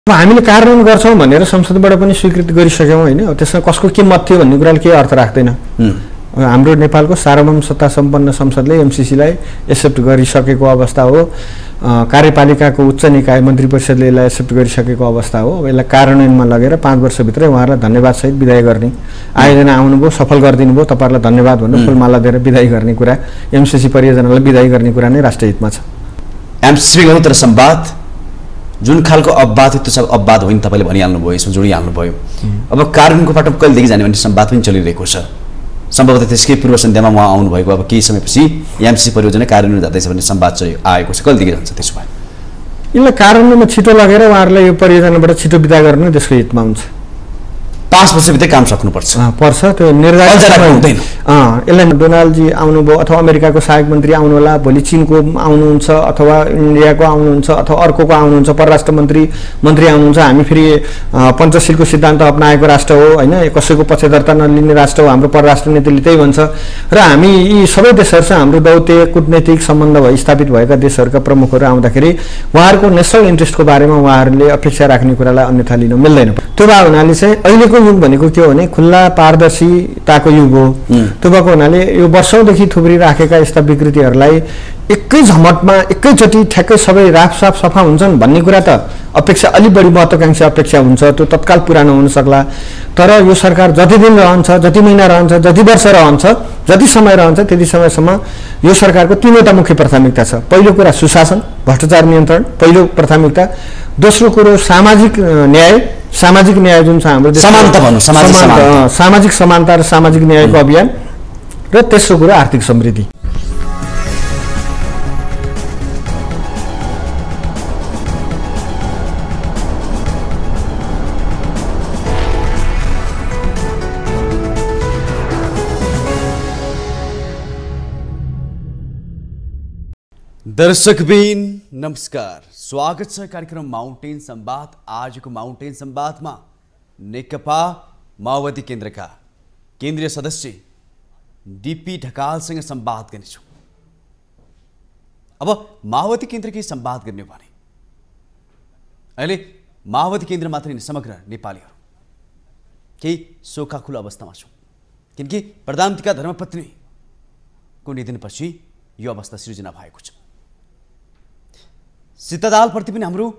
अब हामीले कार्यान्वयन गर्छौं भनेर संसदबाट पनि स्वीकृति गरिसक्यौं हैन। त्यसमा कसको के मत थियो भन्ने कुराले केही अर्थ राख्दैन। हाम्रो नेपालको सार्वभौम सत्ता सम्पन्न संसदले एमसीसीलाई एक्सेप्ट गरिसकेको अवस्था हो। कार्यपालिकाको उच्च निकाय मन्त्री परिषदले यसलाई एक्सेप्ट गरिसकेको अवस्था हो। अब यसलाई कार्यान्वयनमा लगेर 5 वर्षभित्रै उहाँहरूलाई धन्यवाद सहित बिदाई गर्ने, आयोजना आउनुभयो, सफल गरिदिनु भयो, तपाईहरुलाई धन्यवाद भनेर फूलमाला दिएर बिदाई गर्ने कुरा, एमसीसी परियोजनालाई बिदाई गर्ने कुरा नै राष्ट्रिय हितमा छ। एमसीसी गर्नु तर संवाद जुन खालको अपवाद त्यो सब अपवाद होइन, तपाईले भनिहाल्नु भयो, यसमा जोडिहाल्नु भयो। अब कार्यान्वयनको पाटो कहिलेदेखि जाने भन्ने संवाद पनि चलिरहेको छ। सम्भवतः त्यसकै पूर्व सन्ध्यामा उहाँ आउनुभएको अब केही समयपछि एमसीसी परियोजना कार्यान्वयन जाँदैछ भन्ने संवाद चाहिँ आएको छ। कहिलेदेखि जान्छ त्यसो भए? यसलाई कार्यान्वयनमा छिटो लगेर उहाँहरूलाई यो परियोजनाबाट छिटो बिदा गर्नु त्यसको हितमा हुन्छ। 5 वर्षभित्रै काम सक्नुपर्छ पर्छ। त्यो निर्धारित हुँदैन। यसलाई डोनाल्डजी आउनुभयो अथवा अमेरिकाको सहायक मन्त्री आउनु होला, भोलि चीनको आउनुहुन्छ अथवा इन्डियाको आउनुहुन्छ अथवा अर्कोको आउनुहुन्छ, परराष्ट्र मन्त्री आउनुहुन्छ। हामी फेरि पञ्चशीलको सिद्धान्त अपनाएको राष्ट्र हो हैन, कसैको पक्षधरता नलिने राष्ट्र हो। हाम्रो परराष्ट्र नीतिले त्यही भन्छ र हामी यी सबै देशहरुसँग हाम्रो दौत्य कूटनीतिक सम्बन्ध स्थापित भएका देशहरुका प्रमुखहरू आउँदाखेरि उहाँहरूको नेशनल इन्ट्रेस्टको बारेमा उहाँहरूले अपेक्षा राख्ने कुरालाई अन्यथा लिन मिल्दैन। त्यो भए हुनाले चाहिँ अहिलेको युग भनेको के हो भने खुल्ला पारदर्शिताको युग हो। त्यो भएको हुनाले यो वर्षौंदेखि थुप्रिराखेका यस्ता विकृतिहरूलाई एकै झमटमा एकैचोटि ठ्याक्कै सबै राफसाफ सफा हुन्छन् भन्ने कुरा त अपेक्षा अलि बढी महत्त्वाकांक्षी अपेक्षा हुन्छ। त्यो तत्काल पुरा नहुन सक्ला। तर यो सरकार जति दिन रहन्छ, जति महिना रहन्छ, जति वर्ष रहन्छ, जति समय रहन्छ, त्यति समयसम्म यो सरकारको तीनवटा मुख्य प्राथमिकता छ। पहिलो कुरा सुशासन, भ्रष्टाचार नियन्त्रण पहिलो प्राथमिकता। दोस्रो कुरो सामाजिक न्याय जुन छ हाम्रो देशमा सामाजिक समानता र सामाजिक न्यायको अभियान, र तेस्रो कुरा आर्थिक समृद्धि। दर्शकबिन नमस्कार, स्वागत छ कार्यक्रम माउन्टेन संवाद। आजको माउन्टेन संवादमा नेकपा माओवादी केन्द्रका केन्द्रीय सदस्य डीपी ढकालसँग संवाद गर्नेछौँ। अब माओवादी केन्द्रकै संवाद गर्ने भने अहिले माओवादी केन्द्र मात्र होइन, समग्र नेपालीहरू केही शोकाकुल अवस्थामा छौँ। किनकि प्रधानमन्त्रीका धर्मपत्नीको निधनपछि यो अवस्था सृजना भएको छ। सीतादालप्रति पनि हाम्रो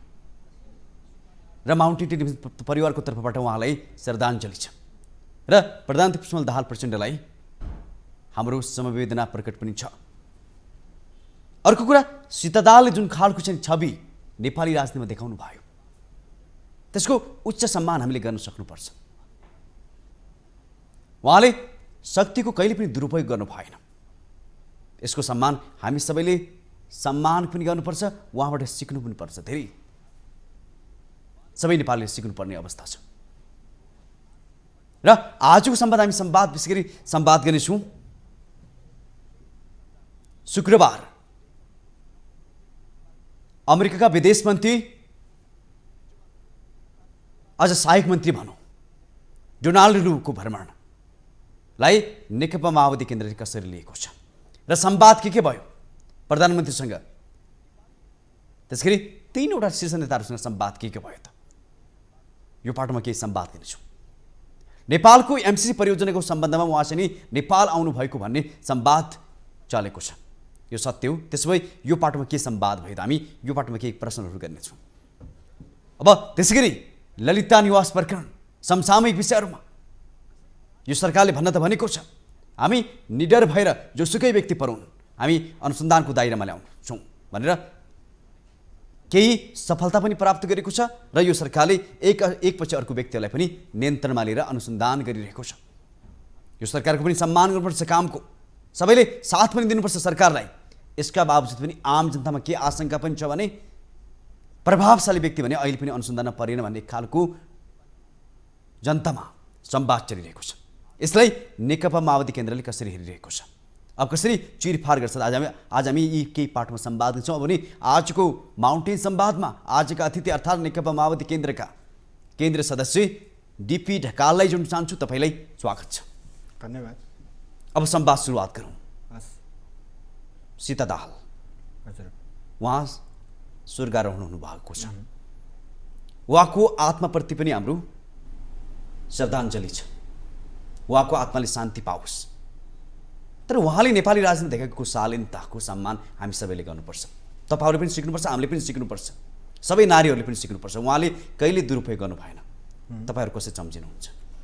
र माउन्टेन टेलिभिजन परिवारको तर्फबाट उहाँलाई श्रद्धाञ्जली छ र प्रधानमन्त्री पुष्पकमल दाहाल प्रचण्डलाई हाम्रो समवेदना प्रकट पनि छ। अर्को कुरा, सीतादालले जुन खालको चाहिँ छवि नेपाली राजनीतिमा देखाउनु भयो त्यसको उच्च सम्मान हामीले गर्न सक्नुपर्छ। उहाँले शक्तिको कहिले पनि दुरुपयोग गर्नु भएन। यसको सम्मान हामी सबैले सम्मान पनि गर्नुपर्छ, उहाँबाट सिक्नु पनि पर्छ। धेरै सबै नेपालीले सिक्नुपर्ने अवस्था छ। र आजको संवाद हामी विशेष गरी संवाद गर्नेछौँ शुक्रबार अमेरिकाका विदेश मन्त्री, अझ सहायक मन्त्री भनौँ, डोनाल्ड लुको भ्रमणलाई नेकपा माओवादी केन्द्रले कसरी लिएको छ र संवाद के भयो प्रधानमन्त्रीसँग, त्यसैगरी 3वटा शीर्ष नेताहरूसँग संवाद के भयो त यो पाटोमा केही संवाद गर्नेछौँ। नेपालको एमसीसी परियोजनाको सम्बन्धमा उहाँ चाहिँ नेपाल आउनु भएको भन्ने संवाद चलेको छ, यो सत्य हो। त्यसो भए यो पाटोमा के संवाद भयो त हामी यो पाटोमा केही प्रश्नहरू गर्नेछौँ। अब त्यसैगरी ललिता निवास प्रकरण समसामयिक विषयहरूमा यो सरकारले भन्न त भनेको छ हामी निडर भएर जोसुकै व्यक्ति परुन् हामी अनुसन्धानको दायरामा ल्याउँछौँ भनेर केही सफलता पनि प्राप्त गरेको छ र यो सरकारले एकपछि अर्को व्यक्तिलाई पनि नियन्त्रणमा लिएर अनुसन्धान गरिरहेको छ। यो सरकारको पनि सम्मान गर्नुपर्छ, कामको सबैले साथ पनि दिनुपर्छ सरकारलाई। यसका बावजुद पनि आम जनतामा के आशंका पनि छ भने प्रभावशाली व्यक्ति भने अहिले पनि अनुसन्धानमा परेन भन्ने खालको जनतामा संवाद चलिरहेको छ। यसलाई नेकपा माओवादी केन्द्रले कसरी हेरिरहेको छ, अब कसरी चिरफार गर्छ, आज हामी यी केही पाठमा संवाद गर्छौँ। अब भने आजको माउन्टेन संवादमा आजका अतिथि अर्थात् नेकपा माओवादी केन्द्रका केन्द्रीय सदस्य डीपी ढकाललाई जोड्न चाहन्छु। तपाईँलाई स्वागत छ। धन्यवाद। अब संवाद सुरुवात गरौँ। सीता दाहाल, उहाँ स्वर्गारोहण हुनुभएको छ। उहाँको आत्माप्रति पनि हाम्रो श्रद्धाञ्जली छ, उहाँको आत्माले शान्ति पाओस्। तर उहाँले नेपाली राजनीति देखाएको शालीनताको सम्मान हामी सबैले गर्नुपर्छ। तपाईँहरूले पनि सिक्नुपर्छ, हामीले पनि सिक्नुपर्छ, सबै नारीहरूले पनि सिक्नुपर्छ। उहाँले कहिले दुरुपयोग गर्नु भएन। तपाईँहरू कसरी सम्झिनुहुन्छ?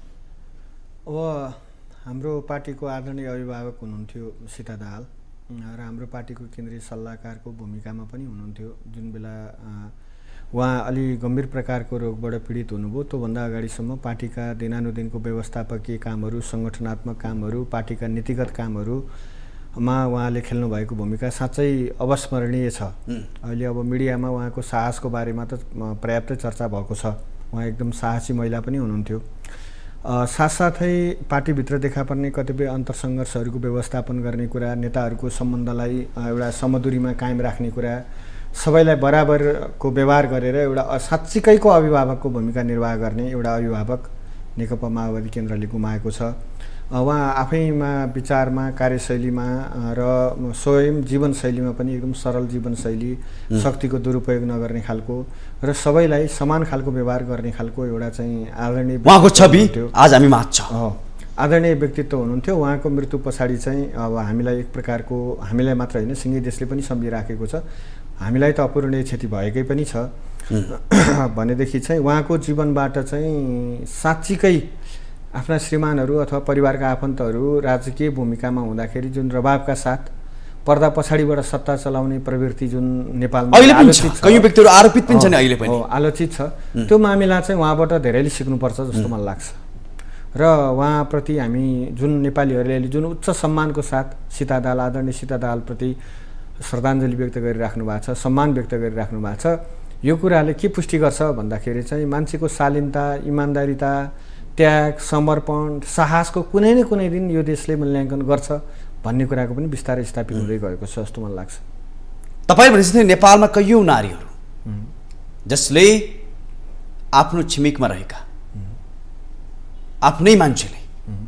अब हाम्रो पार्टीको आदरणीय अभिभावक हुनुहुन्थ्यो सीता दाहाल र हाम्रो पार्टीको केन्द्रीय सल्लाहकारको भूमिकामा पनि हुनुहुन्थ्यो। जुन बेला उहाँ अलि गम्भीर प्रकारको रोगबाट पीडित हुनुभयो, त्योभन्दा अगाडिसम्म पार्टीका दिनानुदिनको व्यवस्थापकीय कामहरू, सङ्गठनात्मक कामहरू, पार्टीका नीतिगत कामहरूमा उहाँले खेल्नुभएको भूमिका साँच्चै अविस्मरणीय छ। अहिले अब मिडियामा उहाँको साहसको बारेमा त पर्याप्त चर्चा भएको छ। उहाँ एकदम साहसी महिला पनि हुनुहुन्थ्यो। साथसाथै पार्टीभित्र देखा पर्ने कतिपय अन्तरसङ्घर्षहरूको व्यवस्थापन गर्ने कुरा, नेताहरूको सम्बन्धलाई एउटा समदुरीमा कायम राख्ने कुरा, सबैलाई बराबरको व्यवहार गरेर एउटा साँच्चीकैको अभिभावकको भूमिका निर्वाह गर्ने एउटा अभिभावक नेकपा माओवादी केन्द्रले गुमाएको छ। उहाँ आफैमा विचारमा, कार्यशैलीमा र स्वयं जीवनशैलीमा पनि एकदम सरल जीवनशैली, शक्तिको दुरुपयोग नगर्ने खालको र सबैलाई समान खालको व्यवहार गर्ने खालको एउटा चाहिँ आदरणीय उहाँको छवि आज हामी माग्छ आदरणीय व्यक्तित्व हुनुहुन्थ्यो। उहाँको मृत्यु पछाडि चाहिँ अब हामीलाई एक प्रकारको, हामीलाई मात्र होइन सिङ्गै देशले पनि सम्झिराखेको छ। हामीलाई त अपूरणीय क्षति भएकै पनि छ भनेदेखि चाहिँ उहाँको जीवनबाट चाहिँ साँच्चीकै आफ्ना श्रीमानहरू अथवा परिवारका आफन्तहरू राजकीय भूमिकामा हुँदाखेरि जुन रवाबका साथ पर्दा पछाडिबाट सत्ता चलाउने प्रवृत्ति जुन नेपालमा कयौं व्यक्तिहरू आरोपित पनि छन्, अहिले पनि आलोचित छ। त्यो मामिला चाहिँ उहाँबाट धेरैले सिक्नुपर्छ जस्तो मलाई लाग्छ। र उहाँप्रति हामी जुन नेपालीहरूले जुन उच्च सम्मानको साथ सीता दाहाल, आदरणीय सीता दाहालप्रति श्रद्धाञ्जली व्यक्त गरिराख्नु भएको छ, सम्मान व्यक्त गरिराख्नु भएको छ। यो कुराले के पुष्टि गर्छ भन्दाखेरि चाहिँ मान्छेको शालीनता, इमान्दारिता, त्याग, समर्पण, साहसको कुनै न कुनै दिन यो देशले मूल्याङ्कन गर्छ भन्ने कुराको पनि बिस्तारै स्थापित हुँदै गएको छ जस्तो मलाई लाग्छ। तपाईँ भनेपछि नेपालमा कयौं नारीहरू जसले आफ्नो छिमेकमा रहेका आफ्नै मान्छेले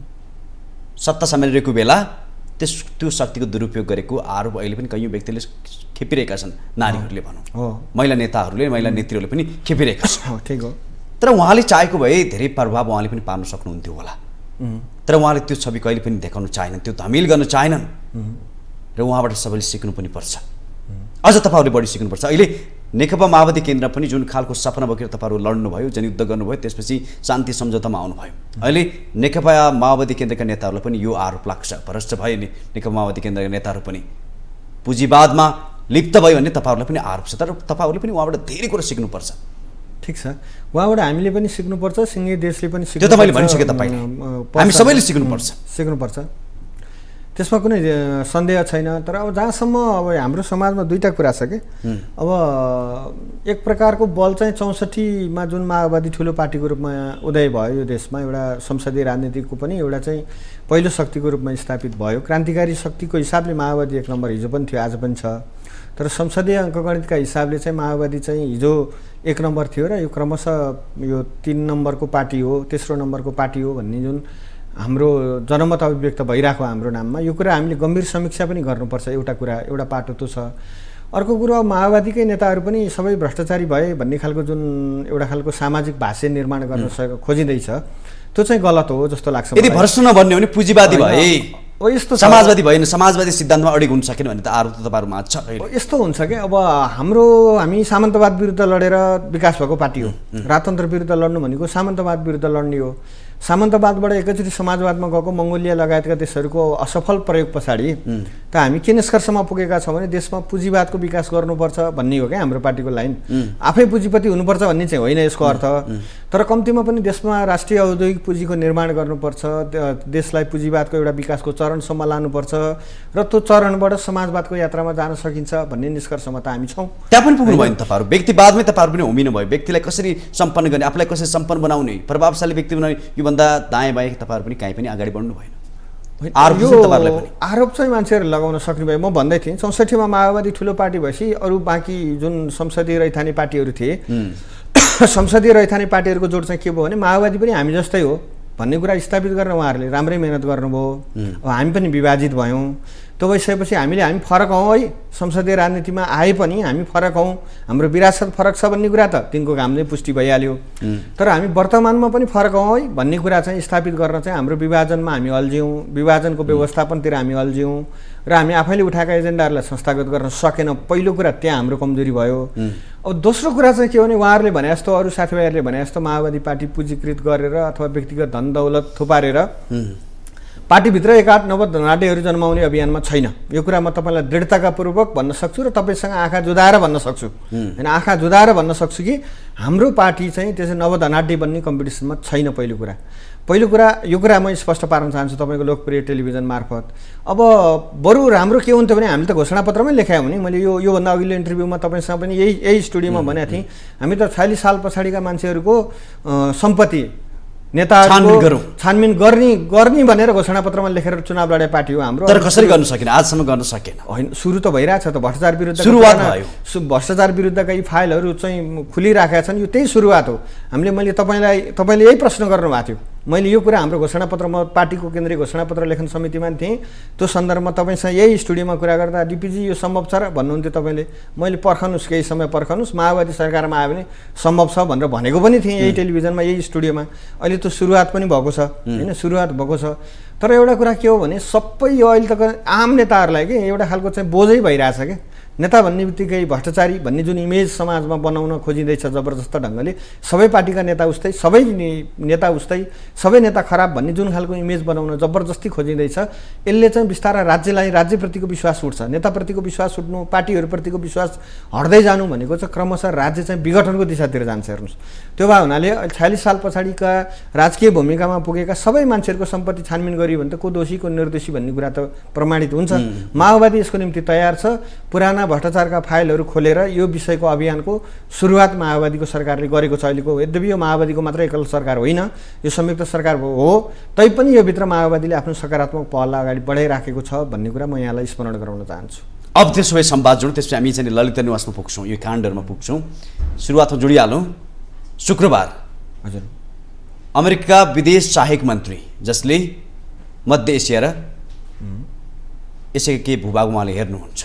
सत्ता सम्हालिरहेको बेला त्यो शक्तिको दुरुपयोग गरेको आरोप अहिले पनि कयौं व्यक्तिले खेपिरहेका छन्। नारीहरूले भनौँ, महिला नेताहरूले, महिला नेत्रीहरूले पनि खेपिरहेका छन्। ठिक हो। तर उहाँले चाहेको भए धेरै प्रभाव उहाँले पनि पार्न सक्नुहुन्थ्यो होला। तर उहाँले त्यो छवि कहिले पनि देखाउन चाहेनन्, त्यो धमिल गर्न चाहेनन्। र उहाँबाट सबैले सिक्नु पनि पर्छ। अझ तपाईँहरूले बढी सिक्नुपर्छ। अहिले नेकपा माओवादी केन्द्र पनि जुन खालको सपना बोकेर तपाईँहरू लड्नुभयो, जनयुद्ध गर्नुभयो, त्यसपछि शान्ति सम्झौतामा आउनुभयो। अहिले नेकपा माओवादी केन्द्रका नेताहरूलाई पनि यो आरोप लाग्छ, भ्रष्ट भए नि नेकपा माओवादी केन्द्रका नेताहरू पनि पुँजीवादमा लिप्त भयो भन्ने तपाईँहरूलाई पनि आरोप छ। तर तपाईँहरूले पनि उहाँबाट धेरै कुरा सिक्नुपर्छ। ठिक छ, उहाँबाट हामीले पनि सिक्नुपर्छ, सिङ्गै देशले पनि सिक्नुपर्छ। त्यो त मैले भनिसकेँ, तपाईँले हामी सबैले सिक्नुपर्छ। त्यसमा कुनै सन्देह छैन। तर अब जहाँसम्म अब हाम्रो समाजमा दुईटा कुरा छ कि अब एक प्रकारको बल चाहिँ 64मा जुन माओवादी ठुलो पार्टीको रूपमा उदय भयो यो देशमा, एउटा संसदीय राजनीतिको पनि एउटा चाहिँ पहिलो शक्तिको रूपमा स्थापित भयो। क्रान्तिकारी शक्तिको हिसाबले माओवादी एक नम्बर हिजो पनि थियो, आज पनि छ। तर संसदीय अङ्कगणितका हिसाबले चाहिँ माओवादी चाहिँ हिजो एक नम्बर थियो र यो क्रमशः यो 3 नम्बरको पार्टी हो, तेस्रो नम्बरको पार्टी हो भन्ने जुन हाम्रो जनमत अभिव्यक्त भइरहेको हाम्रो नाममा, यो कुरा हामीले गम्भीर समीक्षा पनि गर्नुपर्छ। एउटा कुरा, एउटा पाटो त्यो छ। अर्को कुरो, माओवादीकै नेताहरू पनि सबै भ्रष्टाचारी भए भन्ने खालको जुन एउटा खालको सामाजिक भाष्य निर्माण गर्न खोजिँदैछ, त्यो चाहिँ गलत हो जस्तो लाग्छ। यदि भ्रष्ट नभन्ने हो भने पुँजीवादी भए, यस्तो समाजवादी भएन, समाजवादी सिद्धान्तमा अडिग हुन सकेन भन्ने त आरोप त तपाईँहरूमा छ। यस्तो हुन्छ कि अब हामी सामन्तवाद विरुद्ध लडेर विकास भएको पार्टी हो। राजतन्त्र विरुद्ध लड्नु भनेको सामन्तवाद विरुद्ध लड्ने हो। सामन्तवादबाट एकैचोटि समाजवादमा गएको मङ्गोलिया लगायतका देशहरूको असफल प्रयोग पछाडि त हामी के निष्कर्षमा पुगेका छौँ भने देशमा पुँजीवादको विकास गर्नुपर्छ भन्ने हो क्या हाम्रो पार्टीको लाइन। आफै पुँजीपति हुनुपर्छ भन्ने चाहिँ होइन यसको अर्थ। तर कम्तीमा पनि देशमा राष्ट्रिय औद्योगिक पुँजीको निर्माण गर्नुपर्छ, देशलाई पुँजीवादको एउटा विकासको चरणसम्म लानुपर्छ र त्यो चरणबाट समाजवादको यात्रामा जान सकिन्छ भन्ने निष्कर्षमा त हामी छौँ। त्यहाँ पनि पुग्नु भयो नि तपाईँहरू, व्यक्तिवादमै तपाईँहरू पनि होमिनु भयो। व्यक्तिलाई कसरी सम्पन्न गर्ने, आफूलाई कसरी सम्पन्न बनाउने, प्रभावशाली व्यक्ति बनाउने, योभन्दा दायाँ बायाँ तपाईँहरू पनि काहीँ पनि अगाडि बढ्नु भएन। आरोप चाहिँ मान्छेहरू लगाउन सक्ने भए। म भन्दै थिएँ 64मा माओवादी ठुलो पार्टी भएपछि अरू बाँकी जुन संसदीय रैथाने पार्टीहरू थिए, संसदीय रैथाने पार्टीहरूको जोड चाहिँ के भयो भने माओवादी पनि हामी जस्तै हो भन्ने कुरा स्थापित गरेर उहाँहरूले राम्रै मेहनत गर्नुभयो। अब हामी पनि विभाजित भयौँ। त्यो भइसकेपछि हामी फरक हौँ है, संसदीय राजनीतिमा आए पनि हामी फरक हौँ, हाम्रो विरासत फरक छ भन्ने कुरा त तिनको कामले पुष्टि भइहाल्यो। तर हामी वर्तमानमा पनि फरक हौँ है भन्ने कुरा चाहिँ स्थापित गर्न चाहिँ हाम्रो विभाजनमा हामी अल्झ्यौँ, विभाजनको व्यवस्थापनतिर हामी अल्झ्यौँ र हामी आफैले उठाएका एजेन्डाहरूलाई संस्थागत गर्न सकेनौँ। पहिलो कुरा त्यहाँ हाम्रो कमजोरी भयो। अब दोस्रो कुरा चाहिँ के भने उहाँहरूले भने जस्तो, अरू साथीभाइहरूले भने जस्तो माओवादी पार्टी पुँजीकृत गरेर अथवा व्यक्तिगत धन दौलत थुपारेर पार्टीभित्र एकाध नवधनाढ्यहरू जन्माउने अभियानमा छैन। यो कुरा म तपाईँलाई दृढताका पूर्वक भन्न सक्छु र तपाईँसँग आँखा जुदाएर भन्न सक्छु। होइन, आँखा जुदाएर भन्न सक्छु कि हाम्रो पार्टी चाहिँ त्यसै नवधनाढ्य बन्ने कम्पिटिसनमा छैन। पहिलो कुरा यो कुरा म स्पष्ट पार्न चाहन्छु तपाईँको लोकप्रिय टेलिभिजन मार्फत। अब बरु राम्रो के हुन्थ्यो भने हामीले त घोषणापत्रमै लेखायौँ नि। मैले योभन्दा अघिल्लो इन्टरभ्यूमा तपाईँसँग पनि यही स्टुडियोमा भनेको थिएँ, हामी त 46 साल पछाडिका मान्छेहरूको सम्पत्ति नेताहरूको छानबिन गर्ने भनेर घोषणापत्रमा लेखेर चुनाव लडे पार्टी हो हाम्रो। तर कसरी गर्न सकेन, आजसम्म गर्न सकेन। होइन, सुरु त भइरहेछ त, भ्रष्टाचार विरुद्ध सुरुवात भयो। भ्रष्टाचार विरुद्धका यी फाइलहरू चाहिँ खुलिराखेका छन्, यो त्यही सुरुवात हो। मैले तपाईँले यही प्रश्न गर्नुभएको थियो। मैले यो कुरा हाम्रो घोषणापत्रमा, पार्टीको केन्द्रीय घोषणापत्र लेखन समितिमा थिएँ, त्यो सन्दर्भमा तपाईँसँग यही स्टुडियोमा कुरा गर्दा डिपिजी यो सम्भव छ र भन्नुहुन्थ्यो तपाईँले। मैले पर्खनुहोस्, केही समय पर्खनुहोस्, माओवादी सरकारमा आयो भने सम्भव छ भनेर भनेको पनि थिएँ यही टेलिभिजनमा, यही स्टुडियोमा। अहिले त्यो सुरुवात पनि भएको छ, होइन, सुरुवात भएको छ। तर एउटा कुरा के हो भने सबै यो अहिले त आम नेताहरूलाई के एउटा खालको चाहिँ बोझै भइरहेछ क्या। नेता भन्ने बित्तिकै भ्रष्टाचारी भन्ने जुन इमेज समाजमा बनाउन खोजिँदैछ जबरजस्त ढङ्गले, सबै पार्टीका नेता उस्तै, सबै नेता उस्तै, सबै नेता खराब भन्ने जुन खालको इमेज बनाउन जबरजस्ती खोजिँदैछ, यसले चाहिँ बिस्तारै राज्यप्रतिको विश्वास उठ्छ, नेताप्रतिको विश्वास उठ्नु, पार्टीहरूप्रतिको विश्वास हट्दै जानु भनेको चाहिँ क्रमशः राज्य चाहिँ विघटनको दिशातिर जान्छ। हेर्नुहोस्, त्यो भए हुनाले 46 साल पछाडिका राजकीय भूमिकामा पुगेका सबै मान्छेहरूको सम्पत्ति छानबिन गरियो भने त को दोषी को निर्दोषी भन्ने कुरा त प्रमाणित हुन्छ। माओवादी यसको निम्ति तयार छ। पुराना भ्रष्टाचारका फाइलहरू खोलेर यो विषयको अभियानको सुरुवात माओवादीको सरकारले गरेको छ अहिलेको। यद्यपि यो माओवादीको मात्र एकल सरकार होइन, यो संयुक्त सरकार हो, तैपनि यो भित्र माओवादीले आफ्नो सकारात्मक पहल अगाडि बढाइराखेको छ भन्ने कुरा म यहाँलाई स्मरण गराउन चाहन्छु। अब त्यसो भए संवाद जोडौँ, त्यसपछि हामी चाहिँ ललित निवासमा पुग्छौँ, यो काण्डहरूमा पुग्छौँ। सुरुवातमा जोडिहालौँ। शुक्रबार हजुर अमेरिका विदेश सहायक मन्त्री, जसले मध्य एसिया र यसैका केही भूभाग उहाँले हेर्नुहुन्छ,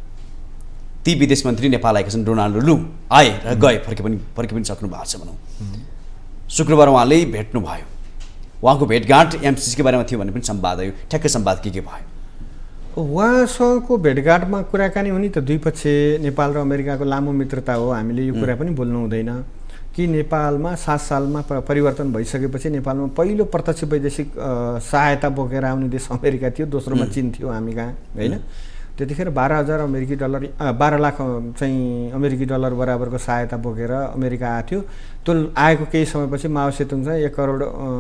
ती विदेश मन्त्री नेपाल आएका छन्। डोनाल्ड लु आए र गए, फर्के पनि सक्नु भएको छ भनौँ। शुक्रबार उहाँले भेट्नुभयो, उहाँको भेटघाट एमसिसीको बारेमा थियो भन्ने पनि संवाद आयो। ठ्याक्कै संवाद के भयो? उहाँसँगको भेटघाटमा कुराकानी हुने त द्विपक्षीय नेपाल र अमेरिकाको लामो मित्रता हो। हामीले यो कुरा पनि बोल्नु हुँदैन कि नेपालमा 7 सालमा परिवर्तन भइसकेपछि नेपालमा पहिलो प्रत्यक्ष वैदेशिक सहायता बोकेर आउने देश अमेरिका थियो, दोस्रोमा चीन थियो हामी कहाँ, होइन। त्यतिखेर 12,000 अमेरिकी डलर 12 लाख चाहिँ अमेरिकी डलर बराबरको सहायता बोकेर अमेरिका आएको थियो। त्यो आएको केही समयपछि माओ सेतुङ चाहिँ 1 करोड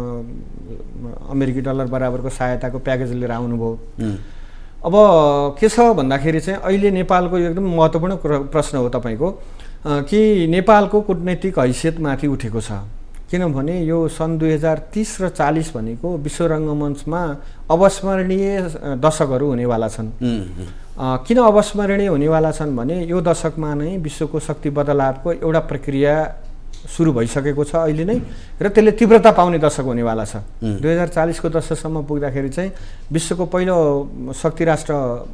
अमेरिकी डलर बराबरको सहायताको प्याकेज लिएर आउनुभयो। अब के छ भन्दाखेरि चाहिँ अहिले नेपालको एकदम महत्त्वपूर्ण प्रश्न हो तपाईँको कि नेपालको कूटनैतिक हैसियतमाथि उठेको छ। किनभने यो सन् 2030 र 40 भनेको विश्व रङ्गमञ्चमा अविस्मरणीय दशकहरू हुनेवाला छन्। किन अविस्मरणीय हुनेवाला छन् भने यो दशकमा नै विश्वको शक्ति बदलावको एउटा प्रक्रिया सुरु भइसकेको छ अहिले नै, र त्यसले तीव्रता पाउने दशक हुनेवाला छ। 2040 को दशकसम्म पुग्दाखेरि चाहिँ विश्वको पहिलो शक्ति राष्ट्र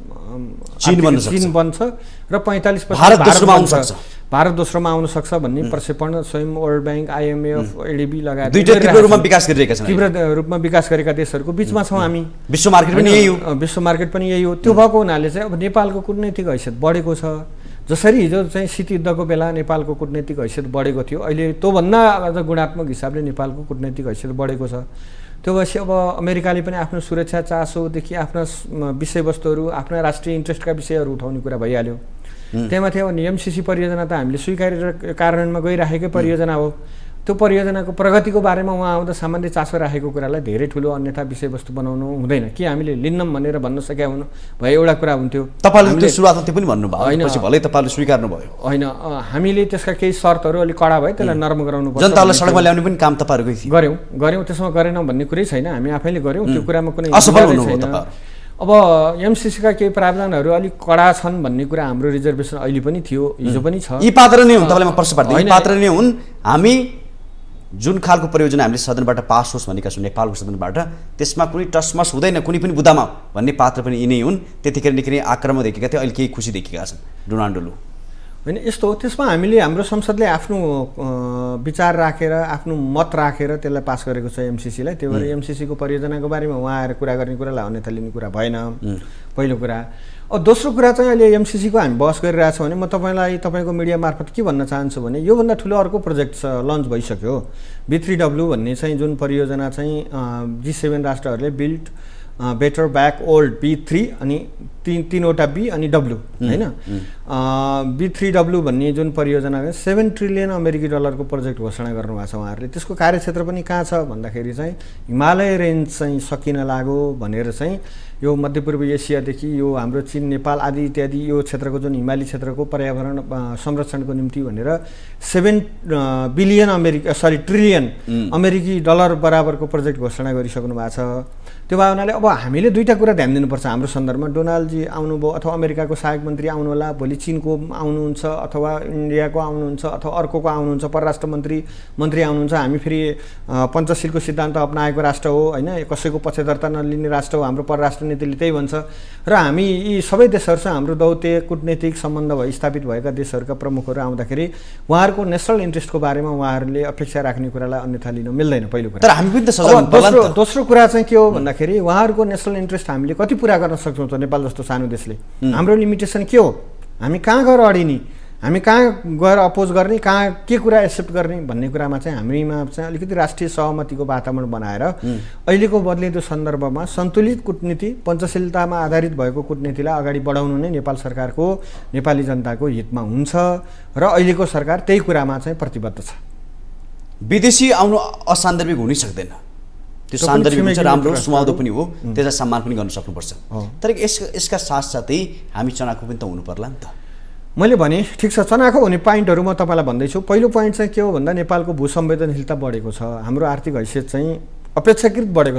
चीन बन्छ र 45 पछि भारत दोस्रोमा आउन सक्छ भन्ने प्रक्षेपण स्वयं वर्ल्ड बैंक, IMF, ADB लगायत तीव्र रूपमा विकास गरिरहेका छन्। तीव्र रूपमा विकास गरेका देशहरूको बिचमा छौँ हामी। विश्व मार्केट पनि यही हो। विश्व मार्केट पनि यही हो। त्यो भएको हुनाले चाहिँ अब नेपालको कूटनैतिक हैसियत बढेको छ। जसरी हिजो चाहिँ शीत युद्धको बेला नेपालको कूटनैतिक हैसियत बढेको थियो, अहिले त्योभन्दा अझ गुणात्मक हिसाबले नेपालको कूटनैतिक हैसियत बढेको छ। त्यो भएपछि अब अमेरिकाले पनि आफ्नो सुरक्षा चासोदेखि आफ्ना विषयवस्तुहरू, आफ्ना राष्ट्रिय इन्ट्रेस्टका विषयहरू उठाउने कुरा भइहाल्यो। त्यहाँमाथि अब एमसिसी परियोजना त हामीले स्वीकारेर कार्यान्वयनमा गइराखेकै परियोजना हो। त्यो परियोजनाको प्रगतिको बारेमा उहाँ आउँदा सामान्य चासो राखेको कुरालाई धेरै ठुलो अन्यथा विषयवस्तु बनाउनु हुँदैन। के हामीले लिन्नौँ भनेर भन्न सकेका हुनु भए एउटा कुरा हुन्थ्यो। तपाईँले त्यो सुरुवातमा त्यो पनि भन्नुभयो, होइन भलै तपाईँले स्वीकार्नु भयो। होइन, हामीले त्यसका केही शर्तहरू अलिक कडा भयो, त्यसलाई नरम गराउनु पर्छ। जनतालाई सडकमा ल्याउने पनि काम तपाईँहरूकै थियो। गऱ्यौँ, त्यसमा गरेनौँ भन्ने कुरै छैन, हामी आफैले गऱ्यौँ। त्यो कुरामा कुनै असफल हुनुभयो तपाईहरु। अब एमसिसीका केही प्रावधानहरू अलिक कडा छन् भन्ने कुरा हाम्रो रिजर्भेसन अहिले पनि थियो, हिजो पनि छ। यी पात्र नै हुन्, तपाईँलाई म प्रश्न पार्दै, यी पात्र नै हुन्। हामी जुन खालको परियोजना हामीले सदनबाट पास होस् भनेका छौँ नेपालको सदनबाट त्यसमा कुनै टसमस हुँदैन कुनै पनि बुदामा भन्ने पात्र पनि यिनै हुन्। त्यतिखेर निकै आक्रमण देखेका थिए, अहिले केही खुसी देखेका छन् डोनाल्ड लु। होइन यस्तो हो, त्यसमा हामीले हाम्रो संसदले आफ्नो विचार राखेर आफ्नो मत राखेर त्यसलाई पास गरेको छ एमसिसीलाई। त्यही भएर एमसिसीको परियोजनाको बारेमा उहाँ आएर कुरा गर्ने कुरालाई अन्यथा लिने कुरा भएन, पहिलो कुरा। अब दोस्रो कुरा चाहिँ अहिले एमसिसीको हामी बहस गरिरहेछौँ भने म तपाईँको मिडिया मार्फत के भन्न चाहन्छु भने योभन्दा ठुलो अर्को प्रोजेक्ट लन्च भइसक्यो। B3W भन्ने चाहिँ जुन परियोजना चाहिँ G7 राष्ट्रहरूले build better back old B3 अनि तीनवटा B अनि W होइन। B3W भन्ने जुन परियोजना $7 ट्रिलियन अमेरिकी डलरको प्रोजेक्ट घोषणा गर्नुभएको छ उहाँहरूले। त्यसको कार्यक्षेत्र पनि कहाँ छ भन्दाखेरि चाहिँ हिमालय रेन्ज चाहिँ सकिन लाग्यो भनेर चाहिँ यो मध्यपूर्व एसियादेखि यो हाम्रो चीन नेपाल आदि इत्यादि यो क्षेत्रको जुन हिमाली क्षेत्रको पर्यावरण संरक्षणको निम्ति भनेर ट्रिलियन अमेरिकी डलर बराबरको प्रोजेक्ट घोषणा गरिसक्नु भएको छ। त्यो भए हुनाले अब हामीले दुईटा कुरा ध्यान दिनुपर्छ हाम्रो सन्दर्भमा। डोनाल्डजी आउनुभयो अथवा अमेरिकाको सहायक मन्त्री आउनुहोला, भोलि चीनको आउनुहुन्छ अथवा इन्डियाको आउनुहुन्छ अथवा अर्कोको आउनुहुन्छ, परराष्ट्र मन्त्री आउनुहुन्छ। हामी फेरि पञ्चशीलको सिद्धान्त अपनाएको राष्ट्र हो होइन, कसैको पक्षधरता नलिने राष्ट्र हो, हाम्रो परराष्ट्र नीतिले त्यही भन्छ। र हामी यी सबै देशहरूसँग हाम्रो दौत्य कूटनीतिक सम्बन्ध स्थापित भएका देशहरूका प्रमुखहरू आउँदाखेरि उहाँहरूको नेसनल इन्ट्रेस्टको बारेमा उहाँहरूले अपेक्षा राख्ने कुरालाई अन्यथा लिन मिल्दैन, पहिलो कुरा। तर हामी पनि त सजाग। दोस्रो कुरा चाहिँ के हो भन्दाखेरि उहाँहरूको नेसनल इन्ट्रेस्ट हामीले कति पुरा गर्न सक्छौँ त नेपाल जस्तो सानो देशले? हाम्रो लिमिटेसन के हो? हामी कहाँ गएर अडिने, हामी कहाँ गएर अपोज गर्ने, कहाँ के कुरा एक्सेप्ट गर्ने भन्ने कुरामा चाहिँ हामीमा चाहिँ अलिकति राष्ट्रिय सहमतिको वातावरण बनाएर अहिलेको बदलिँदो सन्दर्भमा सन्तुलित कूटनीति पञ्चशीलतामा आधारित भएको कूटनीतिलाई अगाडि बढाउनु नै नेपाल सरकारको नेपाली जनताको हितमा हुन्छ र अहिलेको सरकार त्यही कुरामा चाहिँ प्रतिबद्ध छ। विदेशी आउनु असान्दर्भिक हुनै सक्दैन, त्यो सान्दर्भिक हुन्छ, राम्रो सुहाउँदो पनि हो, त्यसलाई सम्मान पनि गर्न सक्नुपर्छ। तर यसका साथसाथै हामी चनाखो पनि त हुनु पर्ला नि त। मैले भने ठिक छ, चनाखो हुने पोइन्टहरू म तपाईँलाई भन्दैछु। पहिलो पोइन्ट चाहिँ के हो भन्दा नेपालको भूसंवेदनशीलता बढेको छ, हाम्रो आर्थिक हैसियत चाहिँ अपेक्षाकृत बढेको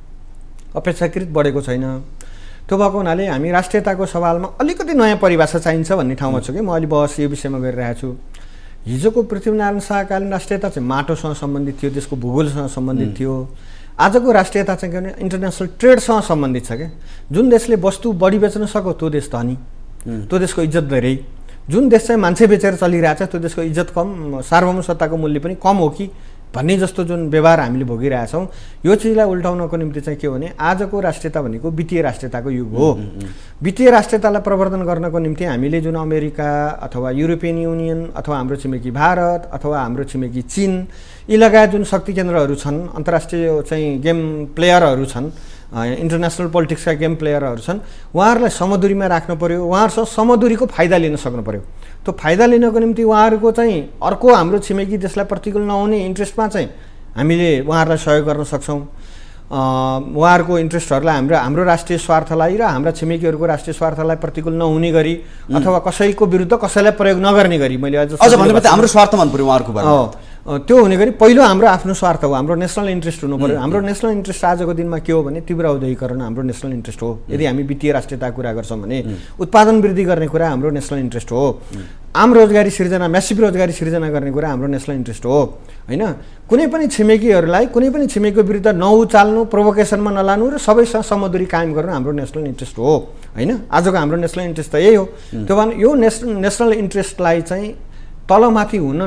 छैन। त्यो भएको हुनाले हामी राष्ट्रियताको सवालमा अलिकति नयाँ परिभाषा चाहिन्छ भन्ने ठाउँमा छु कि म अहिले बहस यो विषयमा गरिरहेको छु। हिजोको पृथ्वीनारायण शाहकालीन राष्ट्रियता चाहिँ माटोसँग सम्बन्धित थियो, त्यसको भूगोलसँग सम्बन्धित थियो। आजको राष्ट्रियता चाहिँ के भने इन्टरनेसनल ट्रेडसँग सम्बन्धित छ क्या। जुन देशले वस्तु बढी बेच्न सक्यो त्यो देश धनी, त्यो देशको इज्जत धेरै। जुन देश चाहिँ मान्छे बेचेर चलिरहेछ त्यो देशको इज्जत कम, सार्वभौम सत्ताको मूल्य पनि कम हो कि भन्ने जस्तो जुन व्यवहार हामीले भोगिरहेछौँ, यो चिजलाई उल्टाउनको निम्ति चाहिँ के हो भने आजको राष्ट्रियता भनेको वित्तीय राष्ट्रियताको युग हो। वित्तीय राष्ट्रियतालाई प्रवर्धन गर्नको निम्ति हामीले जुन अमेरिका अथवा युरोपियन युनियन अथवा हाम्रो छिमेकी भारत अथवा हाम्रो छिमेकी चीन यी लगायत जुन शक्ति केन्द्रहरू छन्, अन्तर्राष्ट्रिय चाहिँ गेम प्लेयरहरू छन्, इन्टरनेसनल पोलिटिक्सका गेम प्लेयरहरू छन्, उहाँहरूलाई समदुरीमा राख्नु पर्यो, उहाँहरूसँग समदुरीको फाइदा लिन सक्नु पर्यो। त्यो फाइदा लिनको निम्ति उहाँहरूको चाहिँ अर्को हाम्रो छिमेकी देशलाई प्रतिकूल नहुने इन्ट्रेस्टमा चाहिँ हामीले उहाँहरूलाई सहयोग गर्न सक्छौँ। उहाँहरूको इन्ट्रेस्टहरूलाई हाम्रो राष्ट्रिय स्वार्थलाई र हाम्रा छिमेकीहरूको राष्ट्रिय स्वार्थलाई प्रतिकूल नहुने गरी अथवा कसैको विरुद्ध कसैलाई प्रयोग नगर्ने गरी मैले अझ हाम्रो स्वार्थ मन पर्यो उहाँहरूको बारेमा त्यो हुने गरी पहिलो हाम्रो आफ्नो स्वार्थ हो, हाम्रो नेसनल इन्ट्रेस्ट हुनु पर्यो। हाम्रो नेसनल इन्ट्रेस्ट आजको दिनमा के हो भने तीव्र औद्योगिकरण हाम्रो नेसनल इन्ट्रेस्ट हो। यदि हामी वित्तीय राष्ट्रियताको कुरा गर्छौँ भने उत्पादन वृद्धि गर्ने कुरा हाम्रो नेसनल इन्ट्रेस्ट हो। आम रोजगारी सिर्जना, म्यासिभ रोजगारी सिर्जना गर्ने कुरा हाम्रो नेसनल इन्ट्रेस्ट हो होइन। कुनै पनि छिमेकीहरूलाई कुनै पनि छिमेकीको विरुद्ध नउचाल्नु, प्रोभोकेसनमा नलानु र सबैसँग समदुरी कायम गर्नु हाम्रो नेसनल इन्ट्रेस्ट हो होइन। आजको हाम्रो नेसनल इन्ट्रेस्ट त यही हो। त्यो भने यो नेसनल इन्ट्रेस्टलाई चाहिँ तलमाथि हुन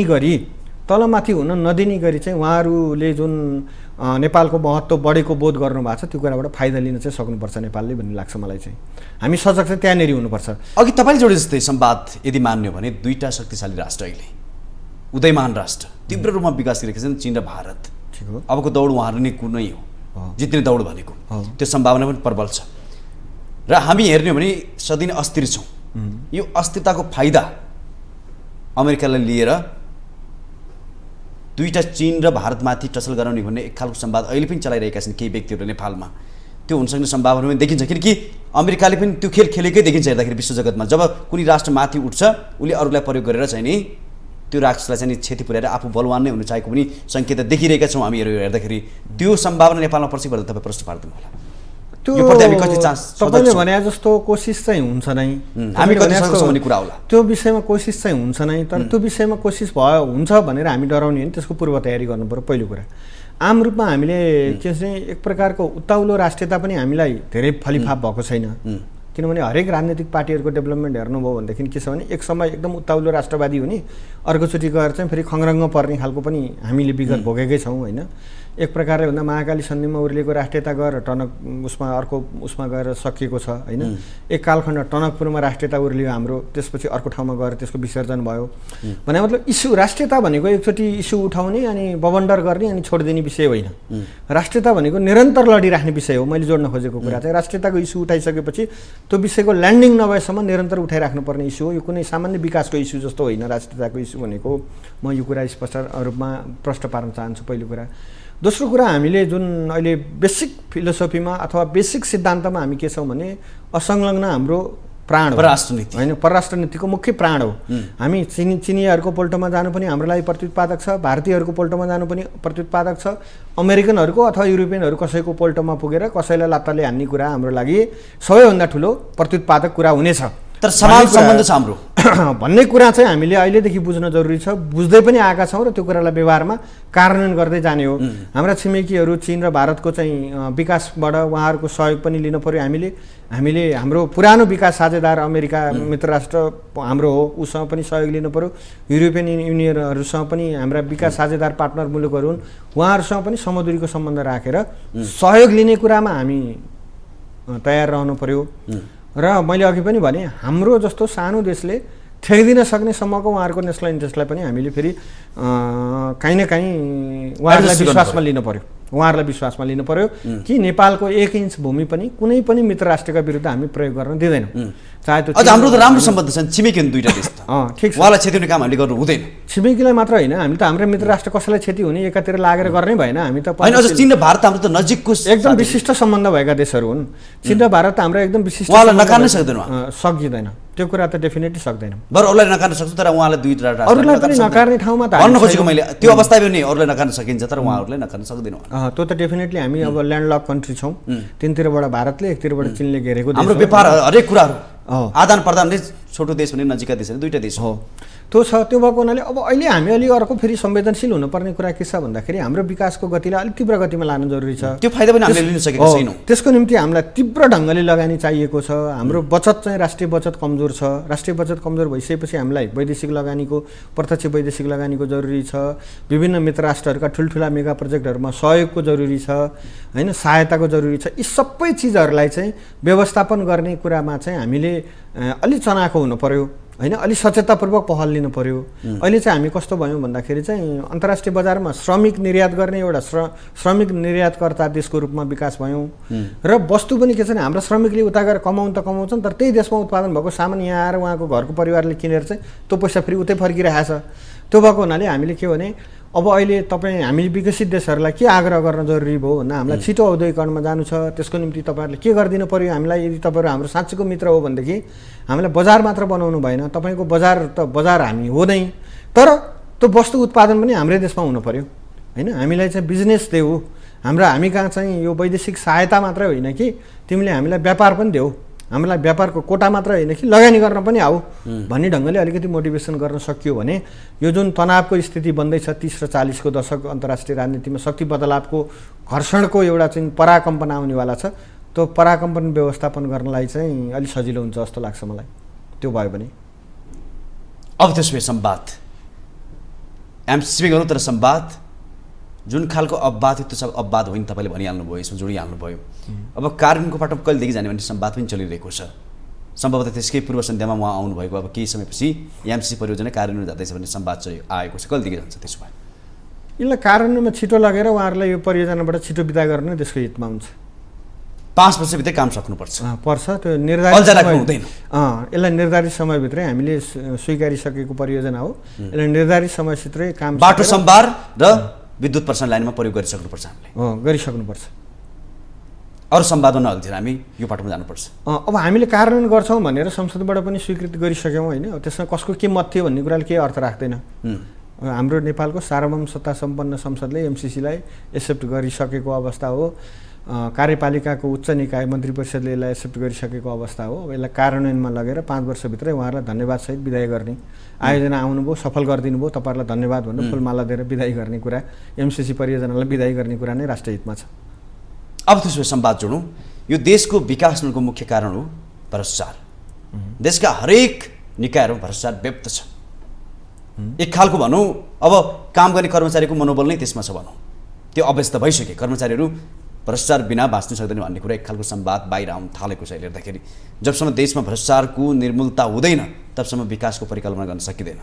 नदिने गरी चाहिँ उहाँहरूले जुन नेपालको महत्त्व बढेको बोध गर्नुभएको छ त्यो कुराबाट फाइदा लिन चाहिँ सक्नुपर्छ नेपालले भन्ने लाग्छ मलाई चाहिँ। हामी सजग चाहिँ त्यहाँनिर हुनुपर्छ। अघि तपाईँले जोडे जस्तै संवाद यदि मान्यो भने दुईटा शक्तिशाली राष्ट्र अहिले उदयमान राष्ट्र तीव्र रूपमा विकास गरिरहेका छन्, चीन र भारत। ठिक हो, अबको दौड उहाँहरू नै कुनै हो, जित्ने दौड भनेको त्यो सम्भावना पनि प्रबल छ। र हामी हेर्ने हो भने सदिन अस्थिर छौँ। यो अस्थिरताको फाइदा अमेरिकालाई लिएर दुईटा चीन र भारतमाथि टसल गराउने भन्ने एक खालको संवाद अहिले पनि चलाइरहेका छन् केही व्यक्तिहरू नेपालमा। त्यो हुन सक्ने सम्भावना पनि देखिन्छ, किनकि अमेरिकाले पनि त्यो खेल खेलेकै देखिन्छ हेर्दाखेरि विश्व जगतमा। जब कुनै राष्ट्र माथि उठ्छ उसले अरूलाई प्रयोग गरेर चाहिँ नि त्यो राष्ट्रलाई चाहिँ क्षति पुर्याएर आफू बलवान नै हुन चाहेको पनि सङ्केत देखिरहेका छौँ हामीहरू हेर्दाखेरि। त्यो सम्भावना नेपालमा पर्छ कि पर्दैन तपाईँ प्रश्न पार्दैन होला? यो प्रति हामी कति चान्स तपाईले भने जस्तो कोसिस चाहिँ हुन्छ नै, हामी कति सक्छौँ कुरा होला। त्यो विषयमा कोसिस चाहिँ हुन्छ नै, तर त्यो विषयमा कोसिस भयो हुन्छ भनेर हामी डराउने होइन, त्यसको पूर्व तयारी गर्नु पर्यो पहिलो कुरा। आम रूपमा हामीले के चाहिँ एक प्रकारको उत्ताउलो राष्ट्रियता पनि हामीलाई धेरै फलिफाप भएको छैन, किनभने हरेक राजनीतिक पार्टीहरूको डेभलपमेन्ट हेर्नुभयो भनेदेखि के छ भने एक समय एकदम उत्ताउलो राष्ट्रवादी हुने, अर्कोचोटि गएर चाहिँ फेरि खङ्ग्रङ्ग पर्ने खालको पनि हामीले विगत भोगेकै छौँ होइन। एक प्रकारले भन्दा महाकाली सन्धिमा उर्लिएको राष्ट्रियता गएर टनक उसमा अर्को उसमा गएर सकिएको छ होइन। एक कालखण्ड टनकपुरमा राष्ट्रियता उर्लियो हाम्रो, त्यसपछि अर्को ठाउँमा गएर त्यसको विसर्जन भयो भने मतलब इस्यु राष्ट्रियता भनेको एकचोटि इस्यु उठाउने अनि बवन्डर गर्ने अनि छोडिदिने विषय होइन। राष्ट्रियता भनेको निरन्तर लडिराख्ने विषय हो। मैले जोड्न खोजेको कुरा चाहिँ राष्ट्रियताको इस्यु उठाइसकेपछि त्यो विषयको ल्यान्डिङ नभएसम्म निरन्तर उठाइराख्नुपर्ने इस्यु हो। यो कुनै सामान्य विकासको इस्यु जस्तो होइन राष्ट्रियताको इस्यु भनेको। म यो कुरा स्पष्ट रूपमा प्रश्न पार्न चाहन्छु पहिलो कुरा। दोस्रो कुरा, हामीले जुन अहिले बेसिक फिलोसफीमा अथवा बेसिक सिद्धान्तमा हामी के छौँ भने असंलग्न हाम्रो प्राण हो, परराष्ट्र नीति होइन, परराष्ट्र नीतिको मुख्य प्राण हो। हामी चिनियाहरूको पोल्टोमा जानु पनि हाम्रो लागि प्रत्युत्पादक छ, भारतीयहरूको पोल्टोमा जानु पनि प्रत्युत्पादक छ, अमेरिकनहरूको अथवा युरोपियनहरू कसैको पोल्टोमा पुगेर कसैलाई लात्ताले हान्ने कुरा हाम्रो लागि सबैभन्दा ठुलो प्रत्युत्पादक कुरा हुनेछ। तर समान सम्बन्ध छ हाम्रो भन्ने कुरा चाहिँ हामीले अहिलेदेखि बुझ्न जरुरी छ, बुझ्दै पनि आएका छौँ र त्यो कुरालाई व्यवहारमा कार्यान्वयन गर्दै जाने हो। हाम्रा छिमेकीहरू चीन र भारतको चाहिँ विकासबाट उहाँहरूको सहयोग पनि लिनु पर्यो हामीले हाम्रो पुरानो विकास साझेदार अमेरिका मित्र राष्ट्र हाम्रो हो, उसँग पनि सहयोग लिनु पर्यो। युरोपियन युनियनहरूसँग पनि हाम्रा विकास साझेदार पार्टनर मुलुकहरू हुन्, उहाँहरूसँग पनि समदुरीको सम्बन्ध राखेर सहयोग लिने कुरामा हामी तयार रहनु पर्यो। र मैले अघि पनि भने हाम्रो जस्तो सानो देशले ठेक्दिन सक्ने सम्मको उहाँहरूको नेसनल इन्ट्रेस्टलाई पनि हामीले फेरि काहीँ न काहीँ उहाँहरूलाई विश्वासमा लिनु पर्यो, उहाँहरूलाई विश्वासमा लिनु पर्यो कि नेपालको 1 इन्च भूमि पनि कुनै पनि मित्र राष्ट्रका विरुद्ध हामी प्रयोग गर्न दिँदैनौँ। चाहे त्यो हाम्रो त राम्रो सम्बन्ध छ, छिमेकी दुईटा देश त ठिक छ, उहाँलाई क्षति हुने काम हामीले गर्नु हुँदैन। छिमेकीलाई मात्र होइन, हामी त हाम्रो मित्र राष्ट्र कसैलाई क्षति हुने एकातिर लागेर गर्नै भएन। हामी त होइन, अझ चीन र भारत हाम्रो त नजिकको एकदम विशिष्ट सम्बन्ध भएका देशहरू हुन्। चीन र भारत त हाम्रो एकदम विशिष्ट उहाँलाई नकार्नै सक्दैन, सकिँदैन त्यो कुरा त डेफिनेटली सक्दैन। बरु अरूलाई नकार्न सक्छ तर उहाँलाई दुईटा अरूलाई पनि नकार्ने ठाउँमा त भन्न खोजेको मैले त्यो अवस्था पनि अरूलाई नकार्न सकिन्छ तर उहाँहरूलाई नकार्न सक्दैन। त्यो त डेफिनेटली हामी अब ल्यान्डलक कन्ट्री छौँ, तिनतिरबाट भारतले एकतिरबाट चीनले घेरेको हाम्रो व्यापार हरेक कुराहरू आदान प्रदानले छोटो देश भने नजिकका देश भने दुईटा देश हो। त्यो छ, त्यो भएको हुनाले अब अहिले हामी अलि अर्को फेरि संवेदनशील हुनुपर्ने कुरा के छ भन्दाखेरि हाम्रो विकासको गतिलाई अलिक तीव्र गतिमा लानु जरुरी छ। त्यो फाइदा पनि हामीले लिन सकेका छैनौँ। त्यसको निम्ति हामीलाई तीव्र ढङ्गले लगानी चाहिएको छ। हाम्रो बचत चाहिँ राष्ट्रिय बचत कमजोर छ। राष्ट्रिय बचत कमजोर भइसकेपछि हामीलाई वैदेशिक लगानीको प्रत्यक्ष वैदेशिक लगानीको जरुरी छ। विभिन्न मित्र राष्ट्रहरूका ठुल्ठुला मेगा प्रोजेक्टहरूमा सहयोगको जरुरी छ, होइन, सहायताको जरुरी छ। यी सबै चिजहरूलाई चाहिँ व्यवस्थापन गर्ने कुरामा चाहिँ हामीले अलि चनाखो हुनु पर्यो, होइन, अलि सचेततापूर्वक पहल लिनु पर्यो। अहिले चाहिँ हामी कस्तो भयौँ भन्दाखेरि चाहिँ अन्तर्राष्ट्रिय बजारमा श्रमिक निर्यात गर्ने एउटा श्रमिक निर्यातकर्ता देशको रूपमा विकास भयौँ र वस्तु पनि के छ भने हाम्रो श्रमिकले उता गएर कमाउन त कमाउँछन् तर त्यही देशमा उत्पादन भएको सामान यहाँ आएर उहाँको घरको परिवारले किनेर चाहिँ त्यो पैसा फेरि उतै फर्किरहेको छ। त्यो भएको हुनाले हामीले के भने अब अहिले हामी विकसित देशहरूलाई के आग्रह गर्न जरुरी भयो भन्दा हामीलाई छिटो औद्योगिकरणमा जानु छ। त्यसको निम्ति तपाईँहरूले के गरिदिनु पर्यो हामीलाई, यदि तपाईँहरू हाम्रो साँच्चैको मित्र हो भनेदेखि हामीलाई बजार मात्र बनाउनु भएन, तपाईँको बजार त बजार हामी हो नै, तर त्यो वस्तु उत्पादन पनि हाम्रै देशमा हुनु पर्यो, होइन। हामीलाई चाहिँ बिजनेस देऊ, हामी कहाँ चाहिँ यो वैदेशिक सहायता मात्रै होइन कि तिमीले हामीलाई व्यापार पनि देऊ, हामीलाई व्यापारको कोटा मात्र होइन कि लगानी गर्न पनि आऊ भन्ने ढङ्गले अलिकति मोटिभेसन गर्न सकियो भने यो जुन तनावको स्थिति बन्दैछ 30 र 40 को दशक अन्तर्राष्ट्रिय राजनीतिमा शक्ति बदलावको घर्षणको एउटा चाहिँ पराकम्पन आउनेवाला छ। त्यो पराकम्पन व्यवस्थापन गर्नलाई चाहिँ अलिक सजिलो हुन्छ जस्तो लाग्छ मलाई। त्यो भयो भने अब त्यसो संवाद एमसिपी गरौँ, तर संवाद जुन खालको अपवाद त्यो सब अपवाद होइन, तपाईँले भनिहाल्नुभयो, यसमा जोडिहाल्नुभयो। अब कार्यान्वयनको पाटो कहिलेदेखि जाने भन्ने संवाद पनि चलिरहेको छ। सम्भवतः त्यसकै पूर्व सन्ध्यामा उहाँ आउनुभएको अब केही समयपछि एमसिसी परियोजना कार्यान्वयन जाँदैछ भन्ने संवाद चाहिँ आएको छ। कहिलेदेखि जान्छ त्यसो भए? यसलाई कार्यान्वयनमा छिटो लगेर उहाँहरूलाई यो परियोजनाबाट छिटो बिदा गर्न देशको हितमा हुन्छ। 5 वर्षभित्रै काम सक्नुपर्छ पर्छ। त्यो निर्धारित हुँदैन, यसलाई निर्धारित समयभित्रै हामीले स्वीकारिसकेको परियोजना हो। यसलाई निर्धारित समयभित्रै काम बाटो सम्भार र विद्युत प्रसारण लाइनमा प्रयोग गरिसक्नुपर्छ हामीले। गरिसक्नुपर्छ। अरू संवादमा नअल्झेर हामी यो पाटोमा जानुपर्छ। अब हामीले कार्यान्वयन गर्छौँ भनेर संसदबाट पनि स्वीकृति गरिसक्यौँ, होइन। त्यसमा कसको के मत थियो भन्ने कुराले केही अर्थ राख्दैन। हाम्रो नेपालको सार्वभौम सत्ता सम्पन्न संसदले एमसिसीलाई एक्सेप्ट गरिसकेको अवस्था हो। कार्यपालिकाको उच्च निकाय मन्त्री परिषदले यसलाई एक्सेप्ट गरिसकेको अवस्था हो। यसलाई कार्यान्वयनमा लगेर 5 वर्षभित्रै उहाँहरूलाई धन्यवादसहित बिदाय गर्ने आयोजना आउनुभयो, सफल गरिदिनु भयो, तपाईँहरूलाई धन्यवाद भनेर फुलमाला दिएर बिदाय गर्ने कुरा, एमसिसी परियोजनालाई बिदाय गर्ने कुरा नै राष्ट्रिय हितमा छ। अब त्यसो संवाद जोडौँ। यो देशको विकास हुनुको मुख्य कारण हो भ्रष्टाचार। देशका हरेक निकायहरूमा भ्रष्टाचार व्याप्त छ। एक खालको भनौँ अब काम गर्ने कर्मचारीको मनोबल नै त्यसमा छ भनौँ, त्यो अवस्था भइसके। कर्मचारीहरू भ्रष्टाचार बिना बाँच्न सक्दैन भन्ने कुरा एक खालको संवाद बाहिर आउन थालेको छ। अहिले हेर्दाखेरि जबसम्म देशमा भ्रष्टाचारको निर्मूलता हुँदैन तबसम्म विकासको परिकल्पना गर्न सकिँदैन।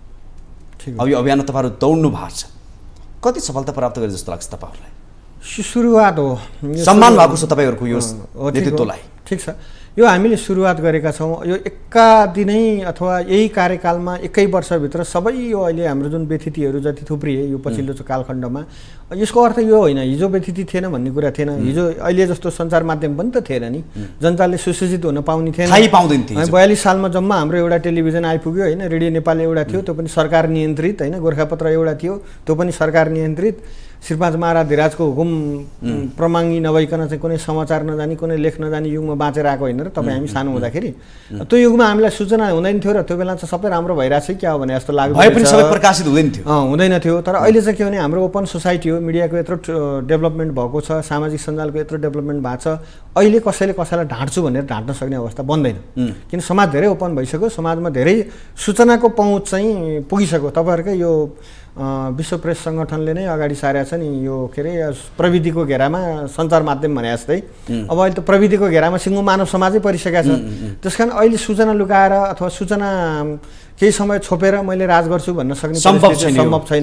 अब यो अभियानमा तपाईँहरू दौड्नु भएको छ, कति सफलता प्राप्त गरे जस्तो लाग्छ तपाईँहरूलाई? सुरुवात हो, सम्मान भएको छ तपाईँहरूको यो नेतृत्वलाई। ठिक छ, यो हामीले सुरुवात गरेका छौँ। यो एका दिनै अथवा यही कार्यकालमा एकै वर्षभित्र सबै यो अहिले हाम्रो जुन व्यतिथिहरू जति थुप्रिए यो पछिल्लो कालखण्डमा, यसको अर्थ यो होइन हिजो व्यतिथि थिएन भन्ने कुरा थिएन। हिजो अहिले जस्तो सञ्चार माध्यम पनि त थिएन नि, जनताले सुसूचित हुन पाउने थिएन। 42 सालमा जम्मा हाम्रो एउटा टेलिभिजन आइपुग्यो होइन, रेडियो नेपाल एउटा थियो, त्यो पनि सरकार नियन्त्रित होइन, गोर्खापत्र एउटा थियो, त्यो पनि सरकार नियन्त्रित। श्रीपाद महाराज धिराजको हुकुम प्रमाङ्गी नभइकन चाहिँ कुनै समाचार नजानी कुनै लेख नजानी युगमा बाँचेर आएको होइन र तपाईँ हामी सानो हुँदाखेरि त्यो युगमा हामीलाई सूचना हुँदैन थियो र त्यो बेला चाहिँ सबै राम्रो भइरहेछ क्या हो भने जस्तो लाग्यो, प्रकाशित हुँदैन थियो। तर अहिले चाहिँ के भने हाम्रो ओपन सोसाइटी हो, मिडियाको यत्रो डेभलपमेन्ट भएको छ, सामाजिक सञ्जालको यत्रो डेभलपमेन्ट भएको छ, अहिले कसैले कसैलाई ढाँट्छु भनेर ढाँट्न सक्ने अवस्था बन्दैन। किन समाज धेरै ओपन भइसक्यो, समाजमा धेरै सूचनाको पहुँच चाहिँ पुगिसक्यो। तपाईँहरूकै यो विश्व प्रेस सङ्गठनले नै अगाडि सारेको छ नि यो के अरे प्रविधिको घेरामा सञ्चार माध्यम भने जस्तै। अब अहिले त प्रविधिको घेरामा सिङ्गो मानव समाजै परिसकेको छ। त्यस कारण अहिले सूचना लुकाएर अथवा सूचना केही समय छोपेर मैले राज गर्छु भन्न सक्ने सम्भव छैन।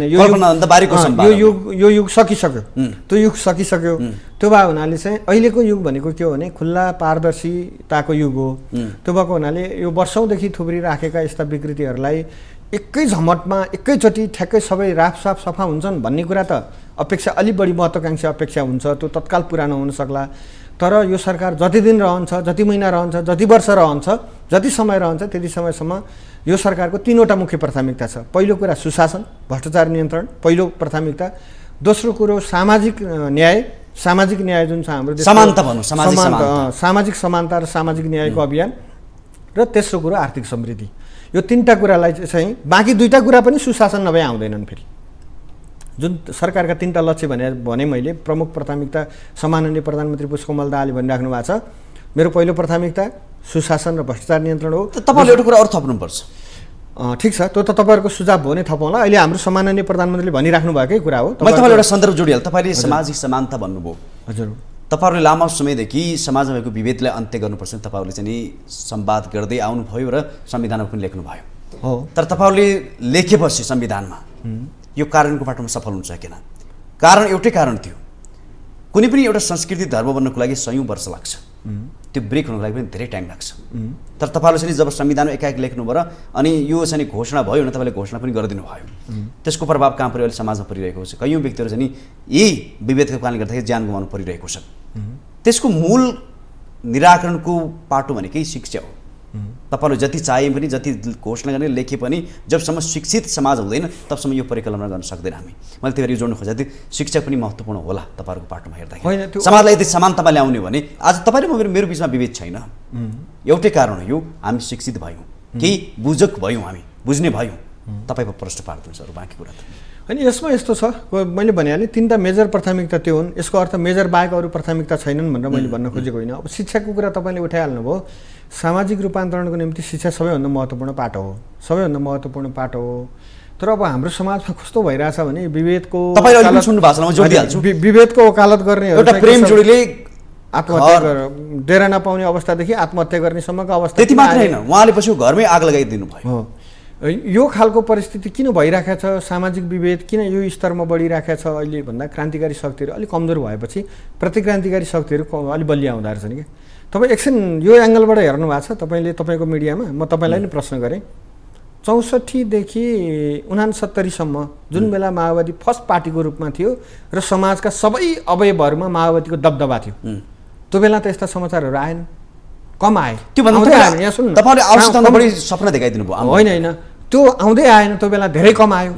यो युग सकिसक्यो, त्यो युग सकिसक्यो। त्यो भएको हुनाले चाहिँ अहिलेको युग भनेको के हो भने खुल्ला पारदर्शिताको युग हो। त्यो भएको हुनाले यो वर्षौँदेखि थुप्रिराखेका यस्ता विकृतिहरूलाई एकै झमटमा एकैचोटि ठ्याक्कै सबै राफसाफ सफा हुन्छन् भन्ने कुरा त अपेक्षा अलिक बढी महत्त्वाकांक्षी अपेक्षा हुन्छ, त्यो तत्काल पुरा नहुन सक्ला। तर यो सरकार जति दिन रहन्छ, जति महिना रहन्छ, जति वर्ष रहन्छ, जति समय रहन्छ त्यति समयसम्म यो सरकारको 3वटा मुख्य प्राथमिकता छ। पहिलो कुरा सुशासन, भ्रष्टाचार नियन्त्रण पहिलो प्राथमिकता। दोस्रो कुरो सामाजिक न्याय, सामाजिक न्याय जुन छ हाम्रो सामाजिक समानता र सामाजिक न्यायको अभियान, र तेस्रो कुरो आर्थिक समृद्धि। यो 3टा कुरालाई चाहिँ बाँकी 2टा कुरा पनि सुशासन नभए आउँदैनन्। फेरि जुन सरकारका 3टा लक्ष्य भने मैले प्रमुख प्राथमिकता सम्माननीय प्रधानमन्त्री पुष्पकमल दाहालले भनिराख्नु भएको छ, मेरो पहिलो प्राथमिकता सुशासन र भ्रष्टाचार नियन्त्रण हो। तपाईँले एउटा कुरा अरू थप्नुपर्छ। ठिक छ, त्यो त तपाईँहरूको सुझाव हो भने थपौँला। अहिले हाम्रो सम्माननीय प्रधानमन्त्रीले भनिराख्नु भएकै कुरा हो। मैले तपाईँलाई एउटा सन्दर्भ जोडिहालेँ। तपाईँले सामाजिक समानता भन्नुभयो। हजुर, तपाईँहरूले लामो समयदेखि समाजमा भएको विभेदलाई अन्त्य गर्नुपर्छ तपाईँहरूले चाहिँ नि संवाद गर्दै आउनुभयो र संविधानमा पनि लेख्नुभयो हो। तर तपाईँहरूले लेखेपछि संविधानमा यो कारणको बाटोमा सफल हुन्छ किन? कारण एउटै कारण थियो, कुनै पनि एउटा संस्कृति धर्म बन्नको लागि 100औं वर्ष लाग्छ, त्यो ब्रेक हुनको लागि पनि धेरै टाइम लाग्छ। तर तपाईँहरूले चाहिँ जब संविधानमा एकाएक लेख्नुभयो र अनि यो चाहिँ घोषणा भयो भने तपाईँले घोषणा पनि गरिदिनु भयो, त्यसको प्रभाव कहाँ पऱ्यो अहिले समाजमा परिरहेको छ। कयौँ व्यक्तिहरू चाहिँ यही विभेदको कारणले गर्दाखेरि ज्यान गुमाउनु परिरहेको छ। त्यसको मूल निराकरणको पाटो भनेकै शिक्षा हो। तपाईँले जति चाहे पनि जति घोषणा गर्ने लेखे पनि जबसम्म शिक्षित समाज हुँदैन तबसम्म यो परिकल्पना गर्न सक्दैन हामी। मैले त्यही भएर यो जोड्नु खोजेँ, शिक्षा पनि महत्त्वपूर्ण होला तपाईँहरूको पाटोमा हेर्दाखेरि। समाजलाई यदि समानतामा ल्याउने भने आज तपाईँ र मेरो बिचमा विभेद छैन, एउटै कारण हो, यो हामी शिक्षित भयौँ, केही बुझक भयौँ, हामी बुझ्ने भयौँ। तपाईँ प्रश्न पार्नुहुन्छ अरू बाँकी कुरा त अनि यसमा यस्तो छ, मैले भनिहालेँ 3टा मेजर प्राथमिकता त्यो हुन्। यसको अर्थ मेजर बाहेक अरू प्राथमिकता छैनन् भनेर मैले भन्न खोजेको होइन। अब शिक्षाको कुरा तपाईँले उठाइहाल्नुभयो। सामाजिक रूपान्तरणको निम्ति शिक्षा सबैभन्दा महत्त्वपूर्ण पाटो हो, सबैभन्दा महत्त्वपूर्ण पाटो हो। तर अब हाम्रो समाजमा कस्तो भइरहेछ भने विभेदको वकालत गर्ने आत्महत्या डेरा नपाउने अवस्थादेखि आत्महत्या गर्नेसम्मको अवस्था। त्यति मात्र होइन, उहाँले पछि घरमै आग लगाइदिनु भयो। यो खालको परिस्थिति किन भइरहेको छ, सामाजिक विभेद किन यो स्तरमा बढिरहेको छ अहिले भन्दा क्रान्तिकारी शक्तिहरू अलिक कमजोर भएपछि प्रतिक्रान्तिकारी शक्तिहरू अलिक बलिया हुँदो रहेछन् कि। तपाईँ एकछिन यो एङ्गलबाट हेर्नु भएको छ तपाईँले, तपाईँको मिडियामा म तपाईँलाई नै प्रश्न गरेँ। 64 देखि 69 सम्म जुन बेला माओवादी फर्स्ट पार्टीको रूपमा थियो र समाजका सबै अवयवहरूमा माओवादीको दबदबा थियो, त्यो बेला त यस्ता समाचारहरू आएन, कम आए। त्यो भन्दा सपना देखाइदिनु भयो। होइन, त्यो आउँदै आएन, त्यो बेला धेरै कम आयो।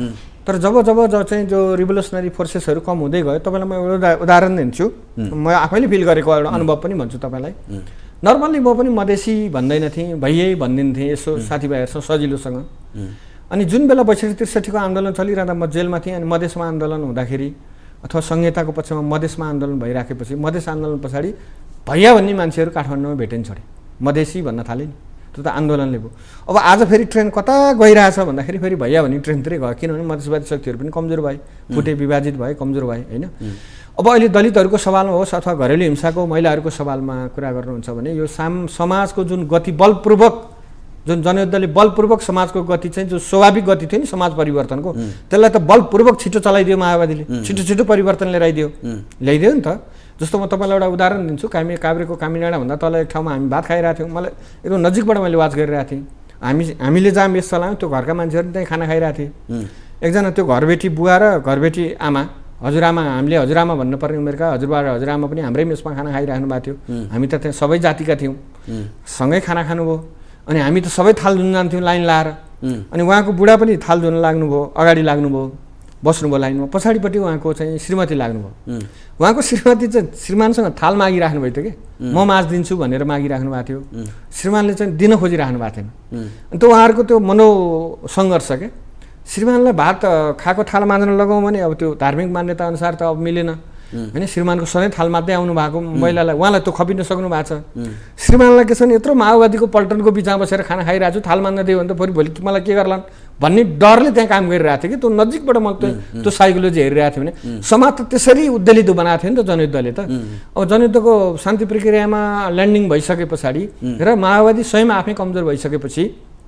तर जब चाहिँ जो रिभोल्युसनरी फोर्सेसहरू कम हुँदै गयो, तपाईँलाई म एउटा उदाहरण दिन्छु, म आफैले फिल गरेको एउटा अनुभव पनि भन्छु तपाईँलाई। नर्मल्ली म पनि मधेसी भन्दैन थिएँ, भैयै भनिदिन्थेँ यसो साथीभाइहरूसँग सजिलोसँग। अनि जुन बेला 62-63 को आन्दोलन चलिरहँदा म जेलमा थिएँ, अनि मधेसमा आन्दोलन हुँदाखेरि अथवा संहिताको पक्षमा मधेसमा आन्दोलन भइराखेपछि मधेस आन्दोलन पछाडि भैया भन्ने मान्छेहरू काठमाडौँमा भेटिन छोडे, मधेसी भन्न थाले नि, त्यो त आन्दोलनले भयो। अब आज फेरि ट्रेन कता गइरहेछ भन्दाखेरि फेरि भैया भन्ने ट्रेनतिरै गयो, किनभने मधेसवादी शक्तिहरू पनि कमजोर भए, फुटे, विभाजित भए, कमजोर भए होइन। अब अहिले दलितहरूको सवालमा होस् अथवा घरेलु हिंसाको महिलाहरूको सवालमा कुरा गर्नुहुन्छ भने यो समाजको जुन गति बलपूर्वक, जुन जनयुद्धले बलपूर्वक समाजको गति चाहिँ जो स्वाभाविक गति थियो नि समाज परिवर्तनको, त्यसलाई त बलपूर्वक छिटो चलाइदियो माओवादीले, छिटो परिवर्तन ल्याइदियो नि त। जस्तो म तपाईँलाई एउटा उदाहरण दिन्छु, काभ्रेको कामिनाडाभन्दा तल एक ठाउँमा हामी भात खाइरहेको थियौँ, मलाई एकदम नजिकबाट मैले वाच गरिरहेको थिएँ। हामीले जहाँ मेस चलायौँ त्यो घरका मान्छेहरू त्यहीँ खाना खाइरहेको थिए। एकजना त्यो घरबेटी बुवा र घरबेटी आमा, हजुरआमा, हामीले हजुरआमा भन्नुपर्ने उमेरका हजुरबा र हजुरआमा पनि हाम्रै मेसमा खाना खाइराख्नु भएको थियो। हामी त त्यहाँ सबै जातिका थियौँ, सँगै खाना खानुभयो। अनि हामी त सबै थाल धुन जान्थ्यौँ लाइन लाएर। अनि उहाँको बुढा पनि थाल धुन लाग्नुभयो, अगाडि लाग्नुभयो, बस्नुभयो लाइनमा, पछाडिपट्टि उहाँको चाहिँ श्रीमती लाग्नुभयो। उहाँको श्रीमती चाहिँ श्रीमानसँग थाल मागिराख्नु भएको थियो कि म माझ दिन्छु भनेर मागिराख्नु भएको थियो, श्रीमानले चाहिँ दिन खोजिराख्नु भएको थिएन। अनि त्यो उहाँहरूको त्यो मनोसङ्घर्ष के, श्रीमानलाई भात खाएको थाल माझ्न लगाउँ भने अब त्यो धार्मिक मान्यता अनुसार त अब मिलेन होइन। श्रीमानको सधैँ थाल मात्रै आउनु भएको महिलालाई, उहाँलाई त्यो खपिन सक्नु भएको छ। श्रीमानलाई के छ भने यत्रो माओवादीको पल्टनको बिचमा बसेर खाना खाइरहेको छु, थाल मान्न दियो भने त फेरि भोलि मलाई के गर्लान् भन्ने डरले त्यहाँ काम गरिरहेको थियो कि। त्यो नजिकबाट म त्यो साइकोलोजी हेरिरहेको थिएँ भने समाज त त्यसरी उद्वेलित बनाएको थियो नि त जनयुद्धले त। अब जनयुद्धको शान्ति प्रक्रियामा ल्यान्डिङ भइसके पछाडि र माओवादी स्वयं आफै कमजोर भइसकेपछि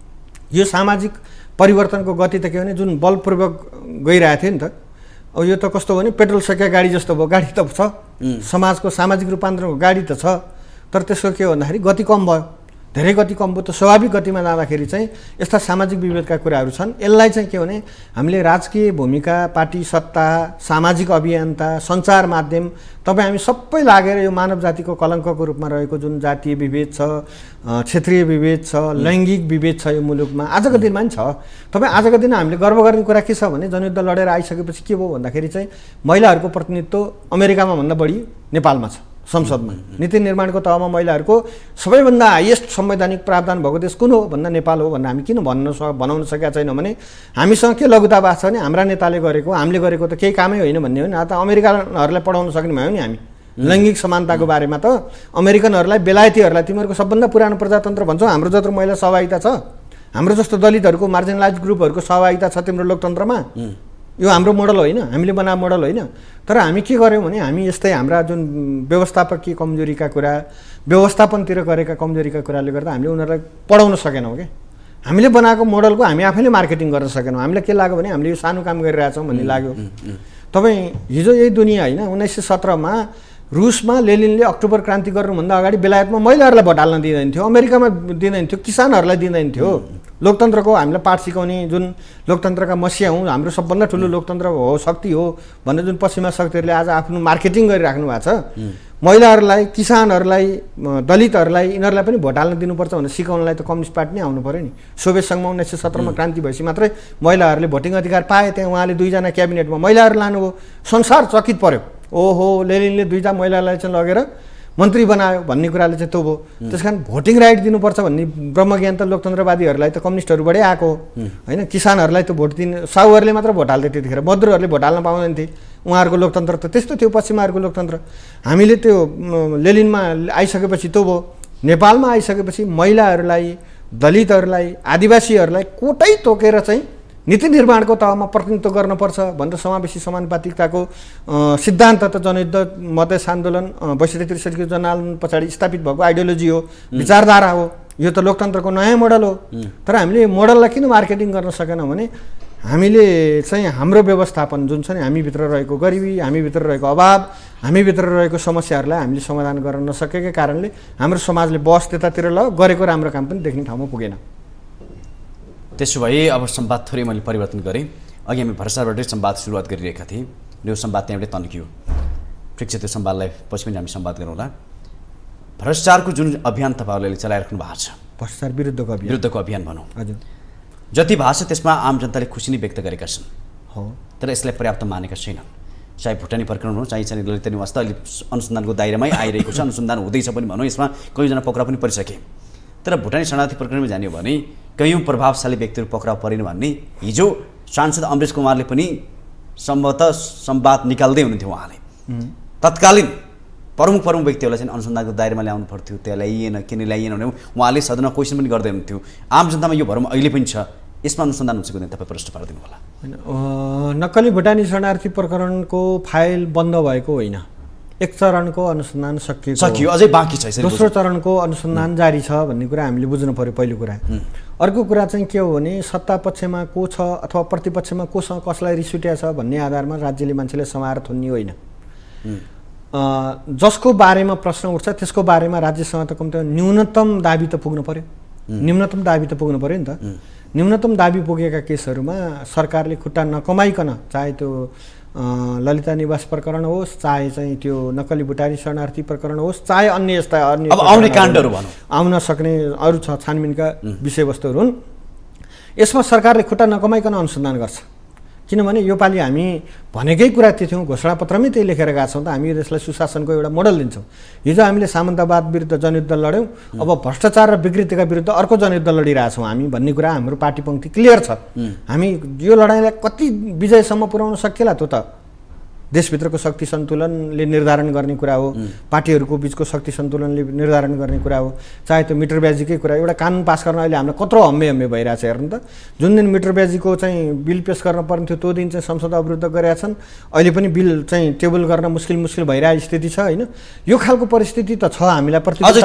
यो सामाजिक परिवर्तनको गति त के भने जुन बलपूर्वक गइरहेको थियो नि त। अब यो त कस्तो भने पेट्रोल सकिया गाडी जस्तो भयो, गाडी त छ, समाजको सामाजिक रूपान्तरणको गाडी त छ, तर त्यसको के हो भन्दाखेरि गति कम भयो, धेरै गति कम भयो। त स्वाभाविक गतिमा जाँदाखेरि चाहिँ यस्ता सामाजिक विभेदका कुराहरू छन्। यसलाई चाहिँ के भने हामीले राजकीय भूमिका, पार्टी सत्ता, सामाजिक अभियन्ता, सञ्चार माध्यम, तपाईँ हामी सबै लागेर यो मानव जातिको कलङ्कको रूपमा रहेको जुन जातीय विभेद छ, क्षेत्रीय विभेद छ, लैङ्गिक विभेद छ यो मुलुकमा आजको दिनमा पनि छ। तपाईँ आजको दिन हामीले गर्व गर्ने कुरा के छ भने जनयुद्ध लडेर आइसकेपछि के भयो भन्दाखेरि चाहिँ महिलाहरूको प्रतिनिधित्व अमेरिकामा भन्दा बढी नेपालमा छ। संसदमा नीति निर्माणको तहमा महिलाहरूको सबैभन्दा हाइएस्ट संवैधानिक प्रावधान भएको देश कुन हो भन्दा नेपाल हो भन्दा हामी किन बनाउन सकेका छैनौँ भने हामीसँग के लघुतावाद छ भने हाम्रा नेताले गरेको, हामीले गरेको त केही कामै होइन भन्ने हो नि। त अमेरिकनहरूलाई पढाउन सक्ने भयो नि हामी लैङ्गिक समानताको बारेमा। त अमेरिकनहरूलाई, बेलायतीहरूलाई तिमीहरूको सबभन्दा पुरानो प्रजातन्त्र भन्छौ, हाम्रो जत्रो महिला सहभागिता छ, हाम्रो जस्तो दलितहरूको मार्जिनलाइज ग्रुपहरूको सहभागिता छ तिम्रो लोकतन्त्रमा, यो हाम्रो मोडल होइन, हामीले बनाएको मोडल होइन। तर हामी के गर्यौँ भने हामी यस्तै हाम्रा जुन व्यवस्थापकीय कमजोरीका कुरा, व्यवस्थापनतिर गरेका कमजोरीका कुराले गर्दा हामीले उनीहरूलाई पढाउन सकेनौँ क्या। हामीले बनाएको मोडलको हामी आफैले मार्केटिङ गर्न सकेनौँ। हामीलाई के लाग्यो भने हामीले यो सानो काम गरिरहेछौँ भन्ने लाग्यो। तपाईँ हिजो यही दुनियाँ होइन, 1917मा रुसमा लेनिनले अक्टोबर क्रान्ति गर्नुभन्दा अगाडि बेलायतमा महिलाहरूलाई भोट हाल्न दिँदैन थियो, अमेरिकामा दिँदैन थियो, किसानहरूलाई दिँदैन थियो। लोकतन्त्रको हामीलाई पाठ सिकाउने जुन लोकतन्त्रका मसिया हौँ, हाम्रो सबभन्दा ठुलो लोकतन्त्र हो, शक्ति हो भनेर जुन पश्चिमा शक्तिहरूले आज आफ्नो मार्केटिङ गरिराख्नु भएको छ, महिलाहरूलाई, किसानहरूलाई, दलितहरूलाई यिनीहरूलाई पनि भोट हाल्न दिनुपर्छ भनेर सिकाउनलाई त कम्युनिस्ट पार्टी नै आउनु पऱ्यो नि। सोभियत सङ्घमा 1917मा क्रान्ति भएपछि मात्रै महिलाहरूले भोटिङ अधिकार पाए। त्यहाँ उहाँले 2जना क्याबिनेटमा महिलाहरू लानुभयो, संसार चकित पर्यो। ओहो, लेनिनले 2टा महिलालाई चाहिँ लगेर मन्त्री बनायो भन्ने कुराले चाहिँ त्यो भयो। त्यस कारण भोटिङ राइट दिनुपर्छ भन्ने ब्रह्मज्ञान त लोकतन्त्रवादीहरूलाई त कम्युनिस्टहरूबाटै आएको होइन। किसानहरूलाई त भोट दिने, साहुहरूले मात्र भोट हाल्थे त्यतिखेर, मजदुरहरूले भोट हाल्न पाउँदैन थिए। उहाँहरूको लोकतन्त्र त त्यस्तो थियो पश्चिमाहरूको लोकतन्त्र। हामीले त्यो लेनिनमा आइसकेपछि त्यो भयो। नेपालमा आइसकेपछि महिलाहरूलाई, दलितहरूलाई, आदिवासीहरूलाई कोटै तोकेर चाहिँ नीति निर्माणको तहमा प्रतिनिधित्व गर्नुपर्छ भनेर समावेशी समानुपातिकताको सिद्धान्त त जनयुद्ध, मधेस आन्दोलन, 62-63 जनआन्दोलन पछाडि स्थापित भएको आइडियोलोजी हो, विचारधारा हो। यो त लोकतन्त्रको नयाँ मोडल हो। तर हामीले मोडललाई किन मार्केटिङ गर्न सकेनौँ भने हामीले चाहिँ हाम्रो व्यवस्थापन जुन छ नि, हामीभित्र रहेको गरिबी, हामीभित्र रहेको अभाव, हामीभित्र रहेको समस्याहरूलाई हामीले समाधान गर्न नसकेकै कारणले हाम्रो समाजले बस त्यतातिर ल गरेको राम्रो काम पनि देख्ने ठाउँमा पुगेन। त्यसो भए अब संवाद थोरै मैले परिवर्तन गरेँ। अघि हामी भ्रष्टाचारबाटै संवाद सुरुवात गरिरहेका थियौँ, यो संवाद त्यहाँबाटै तन्कियो। ठिक छ, त्यो संवादलाई पछि पनि हामी संवाद गरौँला। भ्रष्टाचारको जुन अभियान तपाईँहरूले चलाइराख्नु भएको छ, भ्रष्टाचार विरुद्धको अभियान भनौँ, हजुर, जति भएको छ त्यसमा आम जनताले खुसी नै व्यक्त गरेका छन्। हो। तर यसलाई पर्याप्त मानेका छैनन्। चाहे भुटानी प्रकरण हो, चाहे ललिता निवास त अहिले अनुसन्धानको दायरामै आइरहेको छ, अनुसन्धान हुँदैछ पनि भनौँ, यसमा कयौँजना पक्राउ पनि परिसके। तर भुटानी शरणार्थी प्रकरणमा जाने हो भने कयौँ प्रभावशाली व्यक्तिहरू पक्राउ परेन भन्ने हिजो सांसद अमरेश कुमारले पनि सम्भवतः संवाद निकाल्दै हुनुहुन्थ्यो। उहाँले तत्कालीन प्रमुख व्यक्तिहरूलाई चाहिँ अनुसन्धानको दायरामा ल्याउनु पर्थ्यो, त्यहाँ ल्याइएन, किन ल्याइएन भने उहाँले सदनमा क्वेसन पनि गर्दै हुनुहुन्थ्यो। आम जनतामा यो भरम अहिले पनि छ, यसमा अनुसन्धान हुन्छ कि तपाईँ प्रश्न पारिदिनु होला। होइन, नक्कली भुटानी शरणार्थी प्रकरणको फाइल बन्द भएको होइन, एक चरणको अनुसन्धान सकियो, अझै बाँकी छ। दोस्रो चरणको अनुसन्धान जारी छ भन्ने कुरा हामीले बुझ्नु पर्यो पहिलो कुरा। अर्को कुरा चाहिँ के हो भने सत्ता पक्षमा को छ अथवा प्रतिपक्षमा कोसँग कसलाई रिस उठ्या छ भन्ने आधारमा राज्यले मान्छेले समाएर थुन्ने होइन। जसको बारेमा प्रश्न उठ्छ त्यसको बारेमा राज्यसँग त कम्ती न्यूनतम दाबी त पुग्नु पर्यो, न्यूनतम दाबी त पुग्नु पर्यो नि त। न्यूनतम दाबी पुगेका केसहरूमा सरकारले खुट्टा नकमाइकन, चाहे त्यो ललिता निवास प्रकरण होस्, चाहे चाहिँ त्यो नक्कली भुटानी शरणार्थी प्रकरण होस्, चाहे अन्य यस्ता अन्य आउने काण्डहरू भनौँ, आउन सक्ने अरू छ छानबिनका विषयवस्तुहरू हुन्, यसमा सरकारले खुट्टा नकमाइकन अनुसन्धान गर्छ। किनभने योपालि हामी भनेकै कुरा त्यो थियौँ, घोषणापत्रमै त्यही लेखेर गएका छौँ त, हामी देशलाई सुशासनको एउटा मोडल दिन्छौँ। हिजो हामीले सामन्तवाद विरुद्ध जनयुद्ध लड्यौँ, अब भ्रष्टाचार र विकृतिका विरुद्ध अर्को जनयुद्ध लडिरहेछौँ हामी भन्ने कुरा हाम्रो पार्टी पङ्क्ति क्लियर छ। हामी यो लडाइँलाई कति विजयसम्म पुर्याउन सकिएला त्यो त देशभित्रको शक्ति सन्तुलनले निर्धारण गर्ने कुरा हो, पार्टीहरूको बिचको शक्ति सन्तुलनले निर्धारण गर्ने कुरा हो, चाहे त्यो मिटर ब्याजीकै कुरा। एउटा कानुन पास गर्न अहिले हामीलाई कत्रो हम्मे भइरहेको छ हेर्नु त। जुन दिन मिटर ब्याजीको चाहिँ बिल पेस गर्न पर्ने थियो त्यो दिन चाहिँ संसद अवरुद्ध गरेका छन्, अहिले पनि बिल चाहिँ टेबल गर्न मुस्किल भइरहेको स्थिति छ होइन। यो खालको परिस्थिति त छ, हामीलाई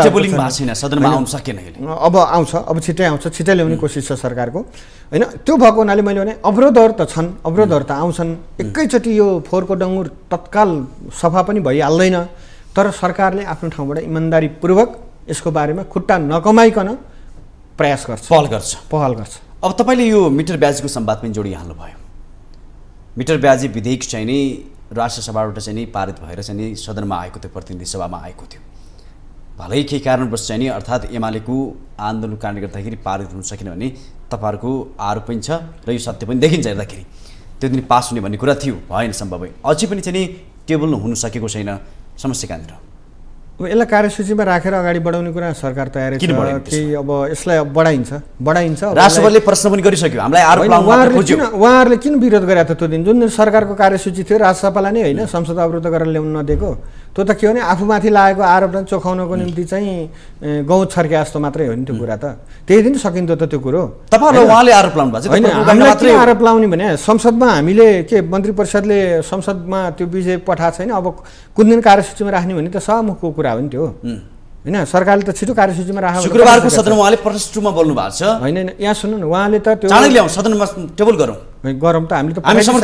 अब आउँछ, अब छिट्टै आउँछ, छिट्टै ल्याउने कोसिस छ सरकारको होइन। त्यो भएको हुनाले मैले भने अवरोधहरू त छन्, अवरोधहरू त आउँछन्, एकैचोटि यो फोहोरको डङ्गुर तत्काल सफा पनि भइहाल्दैन। तर सरकारले आफ्नो ठाउँबाट इमान्दारीपूर्वक यसको बारेमा खुट्टा नकमाइकन प्रयास गर्छ, पहल गर्छ। अब तपाईँले यो मिटर ब्याजको संवाद पनि जोडिहाल्नु भयो। मिटर ब्याजी विधेयक चाहिँ नि राष्ट्रसभाबाट चाहिँ नि पारित भएर चाहिँ नि सदनमा आएको थियो, प्रतिनिधि सभामा आएको थियो। भलै केही कारणवश चाहिँ नि अर्थात् एमालेको आन्दोलन कारणले गर्दाखेरि पारित हुन सकेन भन्ने तपाईँहरूको आरोप पनि छ र यो सत्य पनि देखिन्छ हेर्दाखेरि। त्यो दिन पास हुने भन्ने कुरा थियो, भएन, सम्भव है। अझै पनि चाहिँ नि टेबल हुन सकेको छैन, समस्या कहाँनिर? अब यसलाई कार्यसूचीमा राखेर अगाडि बढाउने कुरा सरकार तयारी छ कि अब यसलाई बढाइन्छ। राष्ट्रपतिले प्रश्न पनि गरिसक्यो, हामीलाई उहाँहरूले किन विरोध गरे त त्यो दिन? जुन दिन सरकारको कार्यसूची थियो राष्ट्रसभालाई नै होइन संसद अवरुद्ध गरेर ल्याउनु नदिएको, त्यो त के हो भने आफूमाथि लागेको आरोपलाई चोखाउनको निम्ति चाहिँ गहुँ छर्के जस्तो मात्रै हो नि त्यो कुरा त। त्यही दिन सकिन्थ्यो त त्यो कुरो। तपाईँहरूले उहाँले आरोप लाउनु भएको होइन, हामीलाई के आरोप लाउने भने संसदमा हामीले के मन्त्री परिषदले संसदमा त्यो विषय पठाएको छैन, अब कुन दिन कार्यसूचीमा राख्ने भने त सहमुखको कुरा हो नि त्यो होइन। सरकारले त छिटो कार्यसूचीमा राखेको, शुक्रबारको सदनमा उहाँले प्रश्न 2 मा बोल्नु भएको छ होइन। यहाँ सुन्नु न, उहाँले त त्यो चाँडै ल्याउँ सदनमा टेबल गरौँ त हामीले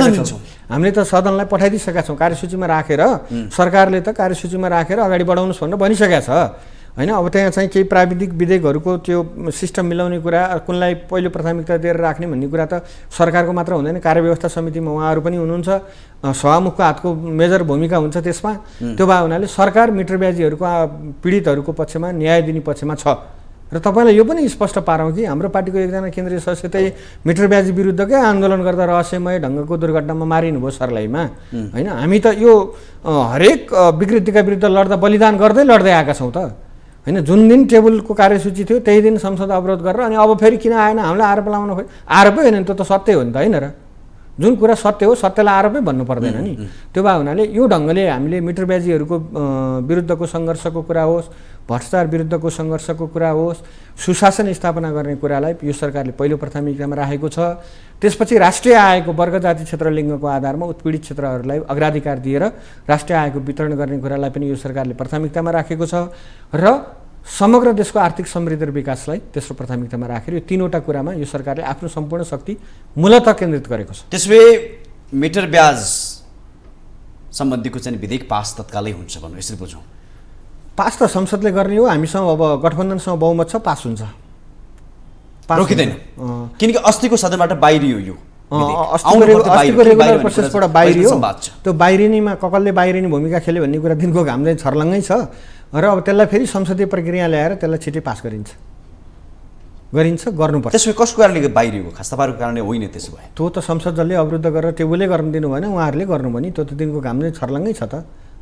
त सदनलाई पठाइदिइसकेका छौँ कार्यसूचीमा राखेर। सरकारले त कार्यसूचीमा राखेर अगाडि बढाउनुहोस् भनेर भनिसकेका छ होइन। अब त्यहाँ चाहिँ केही प्राविधिक विधेयकहरूको त्यो सिस्टम मिलाउने कुरा, कुनलाई पहिलो प्राथमिकता दिएर राख्ने भन्ने कुरा त सरकारको मात्र हुँदैन, कार्यव्यवस्था समितिमा उहाँहरू पनि हुनुहुन्छ, सभामुखको हातको मेजर भूमिका हुन्छ त्यसमा। त्यो भए हुनाले सरकार मिटर ब्याजीहरूको पीडितहरूको पक्षमा, न्याय दिने पक्षमा छ। र तपाईँलाई यो पनि स्पष्ट पारौँ कि हाम्रो पार्टीको एकजना केन्द्रीय सदस्य चाहिँ मिटर ब्याजी विरुद्धकै आन्दोलन गर्दा रहस्यमय ढङ्गको दुर्घटनामा मारिनुभयो सर्लाहीमा होइन। हामी त यो हरेक विकृतिका विरुद्ध लड्दा बलिदान गर्दै आएका छौँ त होइन। जुन दिन टेबलको कार्यसूची थियो त्यही दिन संसद अवरोध गरेर अनि अब फेरि किन आएन हामीलाई आरोप लगाउन खोइ, आरोपै होइन नि, त्यो त सत्य हो नि त होइन र। जुन कुरा सत्य हो सत्यलाई आरोपै भन्नु पर्दैन नि। त्यो भए हुनाले यो ढङ्गले हामीले मिटर ब्याजीहरूको विरुद्धको सङ्घर्षको कुरा होस्, भ्रष्टाचार विरुद्धको सङ्घर्षको कुरा होस्, सुशासन स्थापना गर्ने कुरालाई यो सरकारले पहिलो प्राथमिकतामा राखेको छ। त्यसपछि राष्ट्रिय आयको वर्ग जाति क्षेत्र लिङ्गको आधारमा उत्पीडित क्षेत्रहरूलाई अग्राधिकार दिएर राष्ट्रिय आयको वितरण गर्ने कुरालाई पनि यो सरकारले प्राथमिकतामा राखेको छ र समग्र देशको आर्थिक समृद्धि र विकासलाई तेस्रो प्राथमिकतामा राखेर यो तीनवटा कुरामा यो सरकारले आफ्नो सम्पूर्ण शक्ति मूलतः केन्द्रित गरेको छ। त्यसैले मिटर ब्याज सम्बन्धीको चाहिँ विधेयक पास तत्कालै हुन्छ भन्नु, यसरी बुझौँ? पास त संसदले गर्ने हो, हामीसँग अब गठबन्धनसँग बहुमत छ, पास हुन्छ, रोकिँदैन। किनकि अस्तिको सदनबाट बाहिरियो यो, अस्तिको रेगुलर प्रोसेसबाट बाहिरियो। त्यो बाहिरिनेमा ककलले बाहिरिने भूमिका खेल्यो भन्ने कुरा दिनको घाम चाहिँ छर्लङ्गै छ र अब त्यसलाई फेरि संसदीय प्रक्रिया ल्याएर त्यसलाई छिटै पास गरिन्छ। गरिन्छ, गर्नुपर्छ। त्यसो भए कसको कारणले बाहिरिएको? खास तपाईँहरूको कारणले होइन त्यसो भए? त्यो त संसद जसले अवरुद्ध गरेर टेबुलै गर्न दिनु भएन, उहाँहरूले गर्नु भयो नि। त्यो त दिनको घाम नै छर्लङ्गै छ त,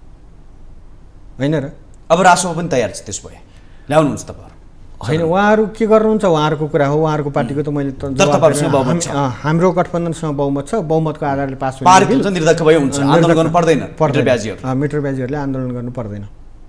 होइन र? अब रासोपा पनि तयार छ त्यसो भए, ल्याउनुहुन्छ तपाईँहरू? होइन, उहाँहरू के गर्नुहुन्छ उहाँहरूको कुरा हो, उहाँहरूको पार्टीको त मैले हाम्रो गठबन्धनसँग बहुमत छ, बहुमतको आधारले पास हुन्छ, निर्धक्क भयो हुन्छ, आन्दोलन गर्नु पर्दैन, मिटरब्याजीहरूले आन्दोलन गर्नु पर्दैन।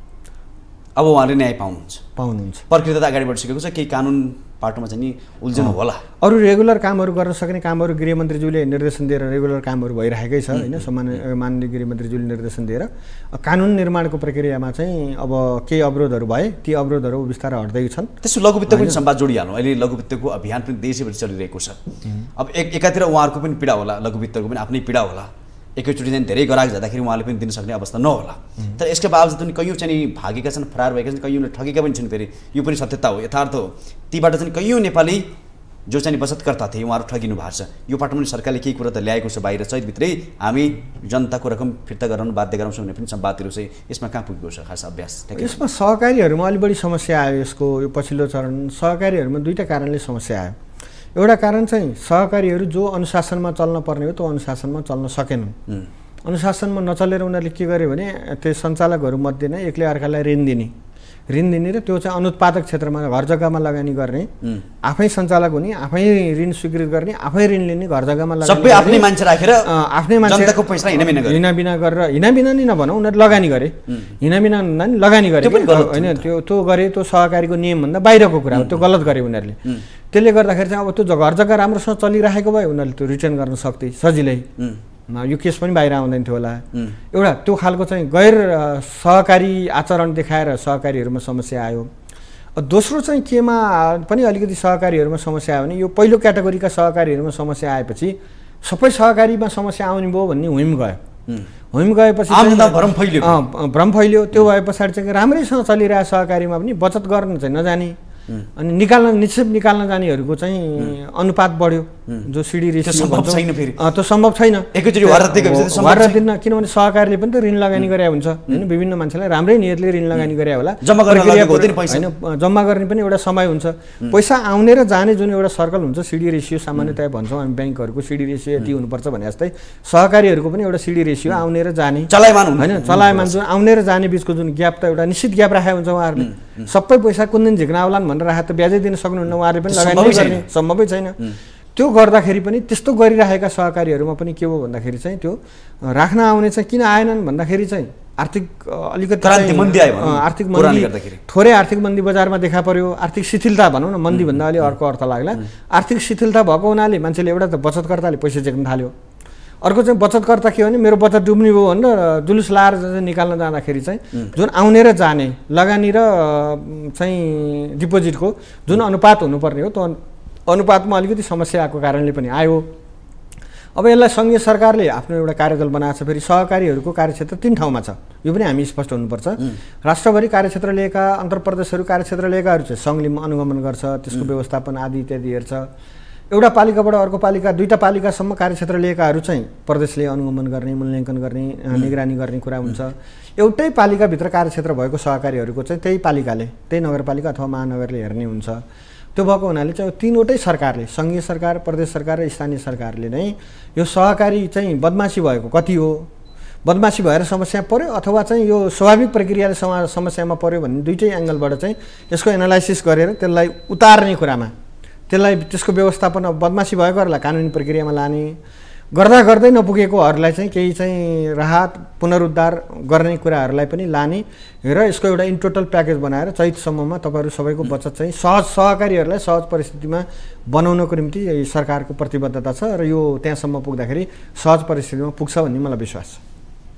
अब उहाँले न्याय पाउनुहुन्छ, पाउनुहुन्छ। प्रक्रिया त अगाडि बढिसकेको छ, केही कानुन पाटोमा चाहिँ नि उल्झनु होला। अरू रेगुलर कामहरू गर्न सक्ने कामहरू गृहमन्त्रीज्यूले निर्देशन दिएर रेगुलर कामहरू भइरहेकै छ, होइन? माननीय गृहमन्त्रीज्यूले निर्देशन दिएर कानुन निर्माणको प्रक्रियामा चाहिँ अब केही अवरोधहरू भए, ती अवरोधहरू बिस्तारै हट्दै छन्। त्यसो लघुवित्तको पनि संवाद जोडिहाल्नु। अहिले लघुवित्तको अभियान पनि देशैभरि चलिरहेको छ। अब एकातिर उहाँहरूको पनि पीडा होला, लघुवित्तको पनि आफ्नै पीडा होला, एकैचोटि चाहिँ धेरै ग्राहक जाँदाखेरि उहाँले पनि दिन सक्ने अवस्था नहोला। तर यसका बावजुद पनि कैयौँ चाहिँ भागेका छन्, फरार भएका छन्, कैयौँले ठगेका पनि छन्। फेरि यो पनि सत्यता हो, यथार्थ हो। तीबाट चाहिँ कैयौँ नेपाली जो चाहिँ बचतकर्ता थिए उहाँहरू ठगिनु भएको छ। यो पाटोमा पनि सरकारले केही कुरा त ल्याएको छ बाहिर, चैतभित्रै हामी जनताको रकम फिर्ता गराउनु बाध्य गराउँछौँ भन्ने पनि संवादहरू चाहिँ यसमा कहाँ पुगेको छ खास अभ्यास? यसमा सहकारीहरूमा अलि बढी समस्या आयो। यसको यो पछिल्लो चरण सहकारीहरूमा दुईवटा कारणले समस्या आयो। एउटा कारण चाहिँ सहकारीहरू जो अनुशासनमा चल्न पर्ने हो त्यो अनुशासनमा चल्न सकेनन्। अनुशासनमा नचलेर उनीहरूले के गर्यो भने त्यो सञ्चालकहरूमध्ये नै एकले अर्कालाई ऋण दिने र त्यो चाहिँ अनुत्पादक क्षेत्रमा घर जग्गामा लगानी गर्ने, आफै सञ्चालक हुने, आफै ऋण स्वीकृत गर्ने, आफै ऋण लिने, घर जग्गामा सबै आफ्नै मान्छे राखेर आफ्नै मान्छे जनताको पैसा हिनाबिना गरेर हिनाबिना नि नभनौँ, उनीहरू लगानी गरे, हिनाबिना लगानी गरे होइन? त्यो गरे, त्यो सहकारीको नियमभन्दा बाहिरको कुरा हो, त्यो गलत गरे उनीहरूले। त्यसले गर्दाखेरि चाहिँ अब त्यो घर जग्गा राम्रोसँग चलिरहेको भए उनीहरूले त्यो रिटर्न गर्न सक्थे सजिलै, यो केस पनि बाहिर आउँदैन थियो होला। एउटा त्यो खालको चाहिँ गैर सहकारी आचरण देखाएर सहकारीहरूमा समस्या आयो। दोस्रो चाहिँ केमा पनि अलिकति सहकारीहरूमा समस्या आयो भने यो पहिलो क्याटेगोरीका सहकारीहरूमा समस्या आएपछि सबै सहकारीमा समस्या आउने भयो भन्ने हुइम गयो। हुइम गएपछि भ्रम फैल्यो। त्यो भए पछाडि चाहिँ राम्रैसँग चलिरहेको सहकारीमा पनि बचत गर्न चाहिँ नजाने अनि निक्षेप निकाल्न जानेहरूको चाहिँ अनुपात बढ्यो, जो सिडी रेसियो त्यो सम्भव छैन दिन, किनभने सहकारीले पनि त ऋण लगानी गरे हुन्छ होइन? विभिन्न मान्छेलाई राम्रै नियतले ऋण लगानी गरे होला, होइन? जम्मा गर्ने पनि एउटा समय हुन्छ, पैसा आउने र जाने जुन एउटा सर्कल हुन्छ, सिडी रेसियो सामान्यतया भन्छौँ हामी ब्याङ्कहरूको सिडी रेसियो यति हुनुपर्छ भने जस्तै सहकारीहरूको पनि एउटा सिडी रेसियो आउने र जाने होइन? चलायमान जुन आउने र जाने बिचको जुन ग्याप त एउटा निश्चित ग्याप राखेको हुन्छ उहाँहरूले। सबै पैसा कुन दिन झिक्न आउलान् भनेर राखेर त ब्याजै दिन सक्नुहुन्न, उहाँहरूले पनि लगानी गर्ने सम्भवै छैन। त्यो गर्दाखेरि पनि त्यस्तो गरिरहेका सहकारीहरूमा पनि के हो भन्दाखेरि चाहिँ त्यो राख्न आउने चाहिँ किन आएनन् भन्दाखेरि चाहिँ आर्थिक अलिकति आर्थिक मन्दी, थोरै आर्थिक मन्दी बजारमा देखा पर्यो, आर्थिक शिथिलता भनौँ न, मन्दी भन्दा अलि अर्को अर्थ लाग्ला। आर्थिक शिथिलता भएको हुनाले मान्छेले एउटा त बचतकर्ताले पैसा झेक्न थाल्यो, अर्को चाहिँ बचतकर्ता के हो भने मेरो बचत डुब्ने भयो भनेर जुलुस लाएर चाहिँ निकाल्न जाँदाखेरि चाहिँ जुन आउने र जाने लगानी र चाहिँ डिपोजिटको जुन अनुपात हुनुपर्ने हो त्यो अनुपातमा अलिकति समस्या आएको कारणले पनि आयो। अब यसलाई सङ्घीय सरकारले आफ्नो एउटा कार्यदल बनाएको छ। फेरि सहकारीहरूको कार्यक्षेत्र 3 ठाउँमा छ, यो पनि हामी स्पष्ट हुनुपर्छ। राष्ट्रभरि कार्यक्षेत्र लिएका, अन्तर्प्रदेशहरू कार्यक्षेत्र लिएकाहरू चाहिँ सङ्घले अनुगमन गर्छ, त्यसको व्यवस्थापन आदि इत्यादि हेर्छ। एउटा पालिकाबाट अर्को पालिका, 2टा पालिकासम्म कार्यक्षेत्र लिएकाहरू चाहिँ प्रदेशले अनुगमन गर्ने, मूल्याङ्कन गर्ने, निगरानी गर्ने कुरा हुन्छ। एउटै पालिकाभित्र कार्यक्षेत्र भएको सहकारीहरूको चाहिँ त्यही पालिकाले, त्यही नगरपालिका अथवा महानगरले हेर्ने हुन्छ। त्यो भएको हुनाले चाहिँ 3वटै सरकारले, सङ्घीय सरकार, प्रदेश सरकार र स्थानीय सरकारले नै यो सहकारी चाहिँ बदमासी भएको कति हो, बदमासी भएर समस्या पर्यो अथवा चाहिँ यो स्वाभाविक प्रक्रियाले समस्यामा पर्यो भन्ने दुईटै एङ्गलबाट चाहिँ यसको एनालाइसिस गरेर त्यसलाई उतार्ने कुरामा, त्यसलाई त्यसको व्यवस्थापन बदमासी भएकोहरूलाई कानुनी प्रक्रियामा लाने, गर्दा गर्दै नपुगेकोहरूलाई चाहिँ केही चाहिँ राहत पुनरुद्धार गर्ने कुराहरूलाई पनि लाने र यसको एउटा इन टोटल प्याकेज बनाएर चैतसम्ममा तपाईँहरू सबैको बचत चाहिँ सहकारीहरूलाई सहज परिस्थितिमा बनाउनको निम्ति सरकारको प्रतिबद्धता छ र यो त्यहाँसम्म पुग्दाखेरि सहज परिस्थितिमा पुग्छ भन्ने मलाई विश्वास छ।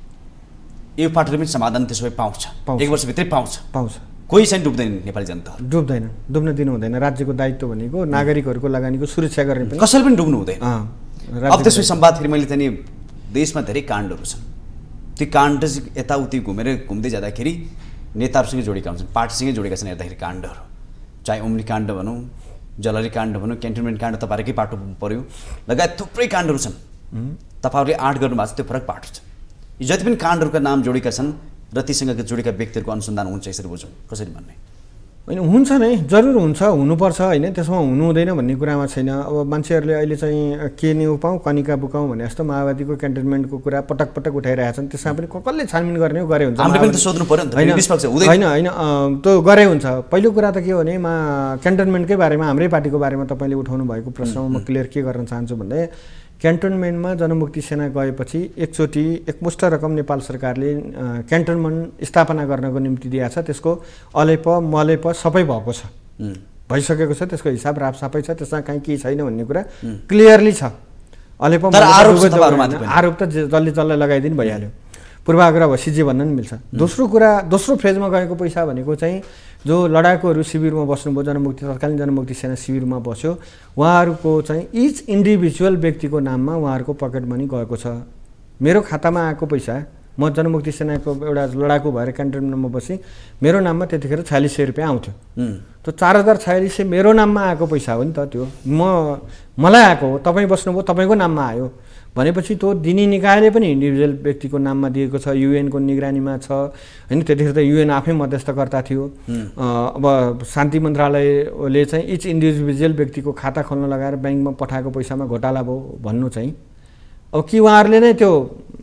यो पाटोले पनि समाधान त्यसो भए पाउँछ, 1 वर्षभित्रै पाउँछ। कोही चाहिँ डुब्दैन, नेपाली जनता डुब्दैन, डुब्न दिनु हुँदैन। राज्यको दायित्व भनेको नागरिकहरूको लगानीको सुरक्षा गर्ने पनि, कसैले पनि डुब्नु हुँदैन। अब त्यसपछि संवादखेरि मैले चाहिँ देशमा धेरै काण्डहरू छन्, त्यो काण्ड चाहिँ यताउति घुम्दै जाँदाखेरि नेताहरूसँगै जोडेका हुन्छन्, पार्टीसँगै जोडेका छन्। हेर्दाखेरि काण्डहरू चाहे उम्री काण्ड भनौँ, जलरी काण्ड भनौँ, क्यान्टोनमेन्ट काण्ड तपाईँहरूकै पाटो पऱ्यो, लगायत थुप्रै काण्डहरू छन्। तपाईँहरूले आँट गर्नुभएको छ, त्यो फरक पाटो छ। यो जति पनि काण्डहरूका नाम जोडेका छन् र तीसँग जोडेका व्यक्तिहरूको अनुसन्धान हुन्छ, यसरी बुझौँ, कसरी भन्ने? होइन हुन्छ नै, जरुर हुन्छ, हुनुपर्छ होइन, त्यसमा हुनु हुँदैन भन्ने कुरामा छैन। अब मान्छेहरूले अहिले चाहिँ के नि उपाउँ कनिका बुकाउँ भने जस्तो माओवादीको क्यान्टनमेन्टको कुरा पटक पटक उठाइरहेका छन्। त्यसमा पनि कसले छानबिन गर्ने हो, गरे हुन्छ, होइन होइन त्यो गरे हुन्छ। पहिलो कुरा त के हो भने क्यान्टनमेन्टकै बारेमा, हाम्रै पार्टीको बारेमा तपाईँले उठाउनु भएको प्रश्नमा म क्लियर के गर्न चाहन्छु भन्दा क्यान्टनमेन्टमा जनमुक्ति सेना गएपछि एकचोटि एकमुष्ट रकम नेपाल सरकारले क्यान्टनमेन्ट स्थापना गर्नको निम्ति दिएको छ। त्यसको अलेप मलेप सबै भएको छ, भइसकेको छ, त्यसको हिसाब रापसापै छ, त्यसमा कहीँ केही छैन भन्ने कुरा क्लियरली छ। अलेप आरोप त जसले जसलाई लगाइदिनु भइहाल्यो, पूर्वाग्रह भएपछि जे भन्न नि मिल्छ। दोस्रो कुरा, दोस्रो फेजमा गएको पैसा भनेको चाहिँ जो लडाकुहरू शिविरमा बस्नुभयो, जनमुक्ति तत्कालीन जनमुक्ति सेना शिविरमा बस्यो, उहाँहरूको चाहिँ इच इन्डिभिजुअल व्यक्तिको नाममा उहाँहरूको पकेट मनी गएको छ। मेरो खातामा आएको पैसा, म जनमुक्ति सेनाको एउटा लडाकु भएर क्यान्टनमेन्टमा बसेँ, मेरो नाममा त्यतिखेर 4600 रुपियाँ आउँथ्यो। त्यो 4046 मेरो नाममा आएको पैसा हो नि त, त्यो मलाई आएको हो, तपाईँ बस्नुभयो तपाईँको नाममा आयो भनेपछि त्यो दिने निकायले पनि इन्डिभिजुअल व्यक्तिको नाममा दिएको छ, युएनको निगरानीमा छ होइन। त्यतिखेर त युएन आफै मध्यस्थकर्ता थियो। अब शान्ति मन्त्रालयले चाहिँ इच इन्डिभिजुअल व्यक्तिको खाता खोल्न लगाएर ब्याङ्कमा पठाएको पैसामा घोटाला भयो भन्नु चाहिँ अब कि उहाँहरूले नै त्यो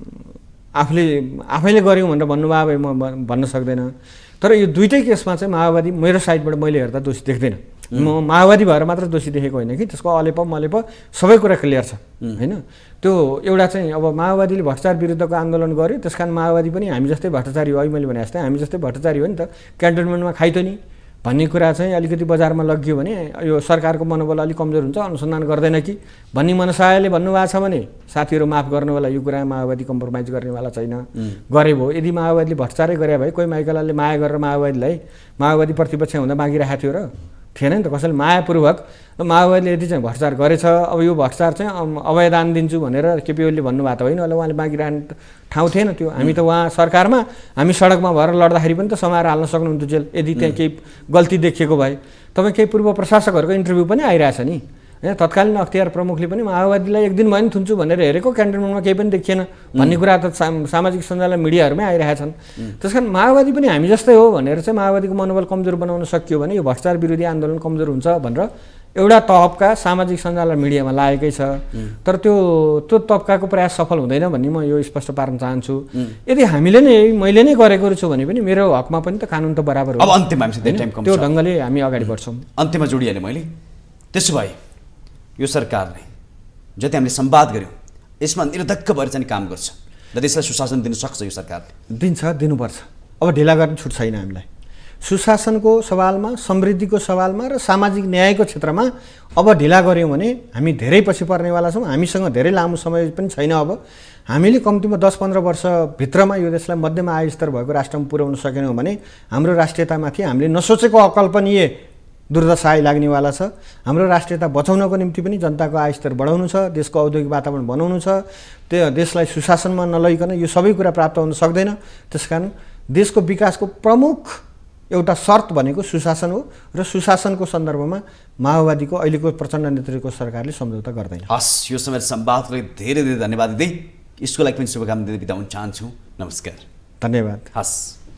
आफैले गऱ्यौँ भनेर भन्नुभयो भए म भन्न सक्दैन। तर यो दुइटै केसमा चाहिँ माओवादी मेरो साइडबाट मैले हेर्दा दोषी देख्दैन। म माओवादी भएर मात्र दोषी देखेको होइन कि, त्यसको अलेप मलेप सबै कुरा क्लियर छ होइन। त्यो एउटा चाहिँ अब माओवादीले भ्रष्टाचार विरुद्धको आन्दोलन गर्यो, त्यस कारण माओवादी पनि हामी जस्तै भ्रष्टाचारी हो, मैले भने जस्तै हामी जस्तै भ्रष्टाचारी हो नि त, क्यान्टनमेन्टमा खाइतो नि भन्ने कुरा चाहिँ अलिकति बजारमा लगियो भने यो सरकारको मनोबल अलिक कमजोर हुन्छ, अनुसन्धान गर्दैन कि भन्ने मनसायले भन्नुभएको छ भने साथीहरू माफ गर्नु होला, यो कुरा माओवादी कम्प्रोमाइज गर्नेवाला छैन। गरे भयो, यदि माओवादीले भ्रष्टाचारै गरे भए कोही माइकलाले माया गरेर माओवादी प्रतिपक्ष हुँदा मागिरहेको थियो र थिएन नि त। कसैले मायापूर्वक माओवादीले यदि चाहिँ भ्रष्टाचार गरेछ, अब यो भ्रष्टाचार चाहिँ अवैधान दिन्छु भनेर केपी ओलीले भन्नुभएको त होइन होला, उहाँले मागिरहने ठाउँ थिएन त्यो। हामी त उहाँ सरकारमा हामी सडकमा भएर लड्दाखेरि पनि त समाएर हाल्न सक्नुहुन्थ्यो जेल, यदि त्यहाँ केही गल्ती देखिएको भए। तपाईँ केही पूर्व प्रशासकहरूको इन्टरभ्यू पनि आइरहेछ नि होइन, तत्कालीन अख्तियार प्रमुखले पनि माओवादीलाई एक दिन भयो नि थुन्छु भनेर हेरेको, क्यान्टनमेन्टमा केही पनि देखिएन भन्ने कुरा त सामाजिक सञ्जाल मिडियाहरूमै आइरहेछन्। त्यस कारण माओवादी पनि हामी जस्तै हो भनेर चाहिँ माओवादीको मनोबल कमजोर बनाउन सकियो भने यो भ्रष्टाचार विरोधी आन्दोलन कमजोर हुन्छ भनेर एउटा तहबका सामाजिक सञ्जाल र मिडियामा लागेकै छ। तर त्यो तबकाको प्रयास सफल हुँदैन भन्ने म यो स्पष्ट पार्न चाहन्छु। यदि हामीले नै मैले नै गरेको छु भने पनि मेरो हकमा पनि त कानुन त बराबर हो। अब अन्त्यमा त्यो ढङ्गले हामी अगाडि बढ्छौँ। अन्त्यमा जोडिहालेँ मैले। त्यसो भए यो सरकारले जति हामीले संवाद गऱ्यौँ यसमा निर्धक्क भएर चाहिँ काम गर्छ र देशलाई सुशासन दिन सक्छ यो सरकारले? दिनुपर्छ। अब ढिला गर्न छुट छैन हामीलाई। सुशासनको सवालमा, समृद्धिको सवालमा र सामाजिक न्यायको क्षेत्रमा अब ढिला गऱ्यौँ भने हामी धेरै पछि पर्नेवाला छौँ। हामीसँग धेरै लामो समय पनि छैन। अब हामीले कम्तीमा 10-15 वर्षभित्रमा यो देशलाई मध्यम आय स्तर भएको राष्ट्रमा पुर्याउन सकेनौँ भने हाम्रो राष्ट्रियतामाथि हामीले नसोचेको अकल्पनीय दुर्दशा लाग्नेवाला छ। हाम्रो राष्ट्रियता बचाउनको निम्ति पनि जनताको आय स्तर बढाउनु छ, देशको औद्योगिक वातावरण बनाउनु छ, त्यो देशलाई सुशासनमा नलइकन यो सबै कुरा प्राप्त हुन सक्दैन। त्यसकारण देशको विकासको प्रमुख एउटा शर्त भनेको सुशासन हो र सुशासनको सन्दर्भमा माओवादीको अहिलेको प्रचण्ड नेतृत्वको सरकारले सम्झौता गर्दैन। हस्, यो समय संवादलाई धेरै धेरै धन्यवाद दिँदै यसको लागि पनि शुभकामना दिँदै बिदा हुन चाहन्छु। नमस्कार। धन्यवाद। हस्,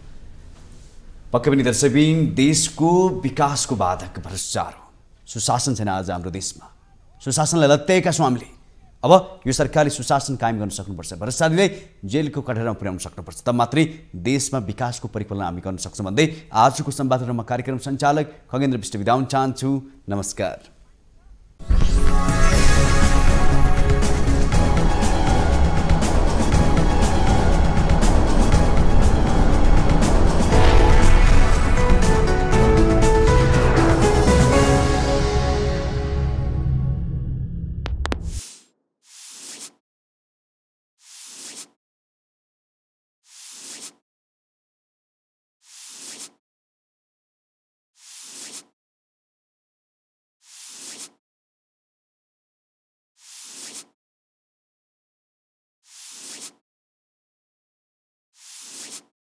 पक्कै पनि दर्शकबिन, देशको विकासको बाधक भ्रष्टाचार हो, सुशासन छैन आज हाम्रो देशमा। सुशासनलाई लत्याएका छौँ हामीले। अब यो सरकारले सुशासन कायम गर्न सक्नुपर्छ, भ्रष्टाचारीलाई जेलको कठघरामा पुर्याउन सक्नुपर्छ, तब मात्रै देशमा विकासको परिकल्पना हामी गर्न सक्छौँ भन्दै आजको संवादमा कार्यक्रम सञ्चालक खगेन्द्र विष्ट बिदा हुन चाहन्छु। नमस्कार।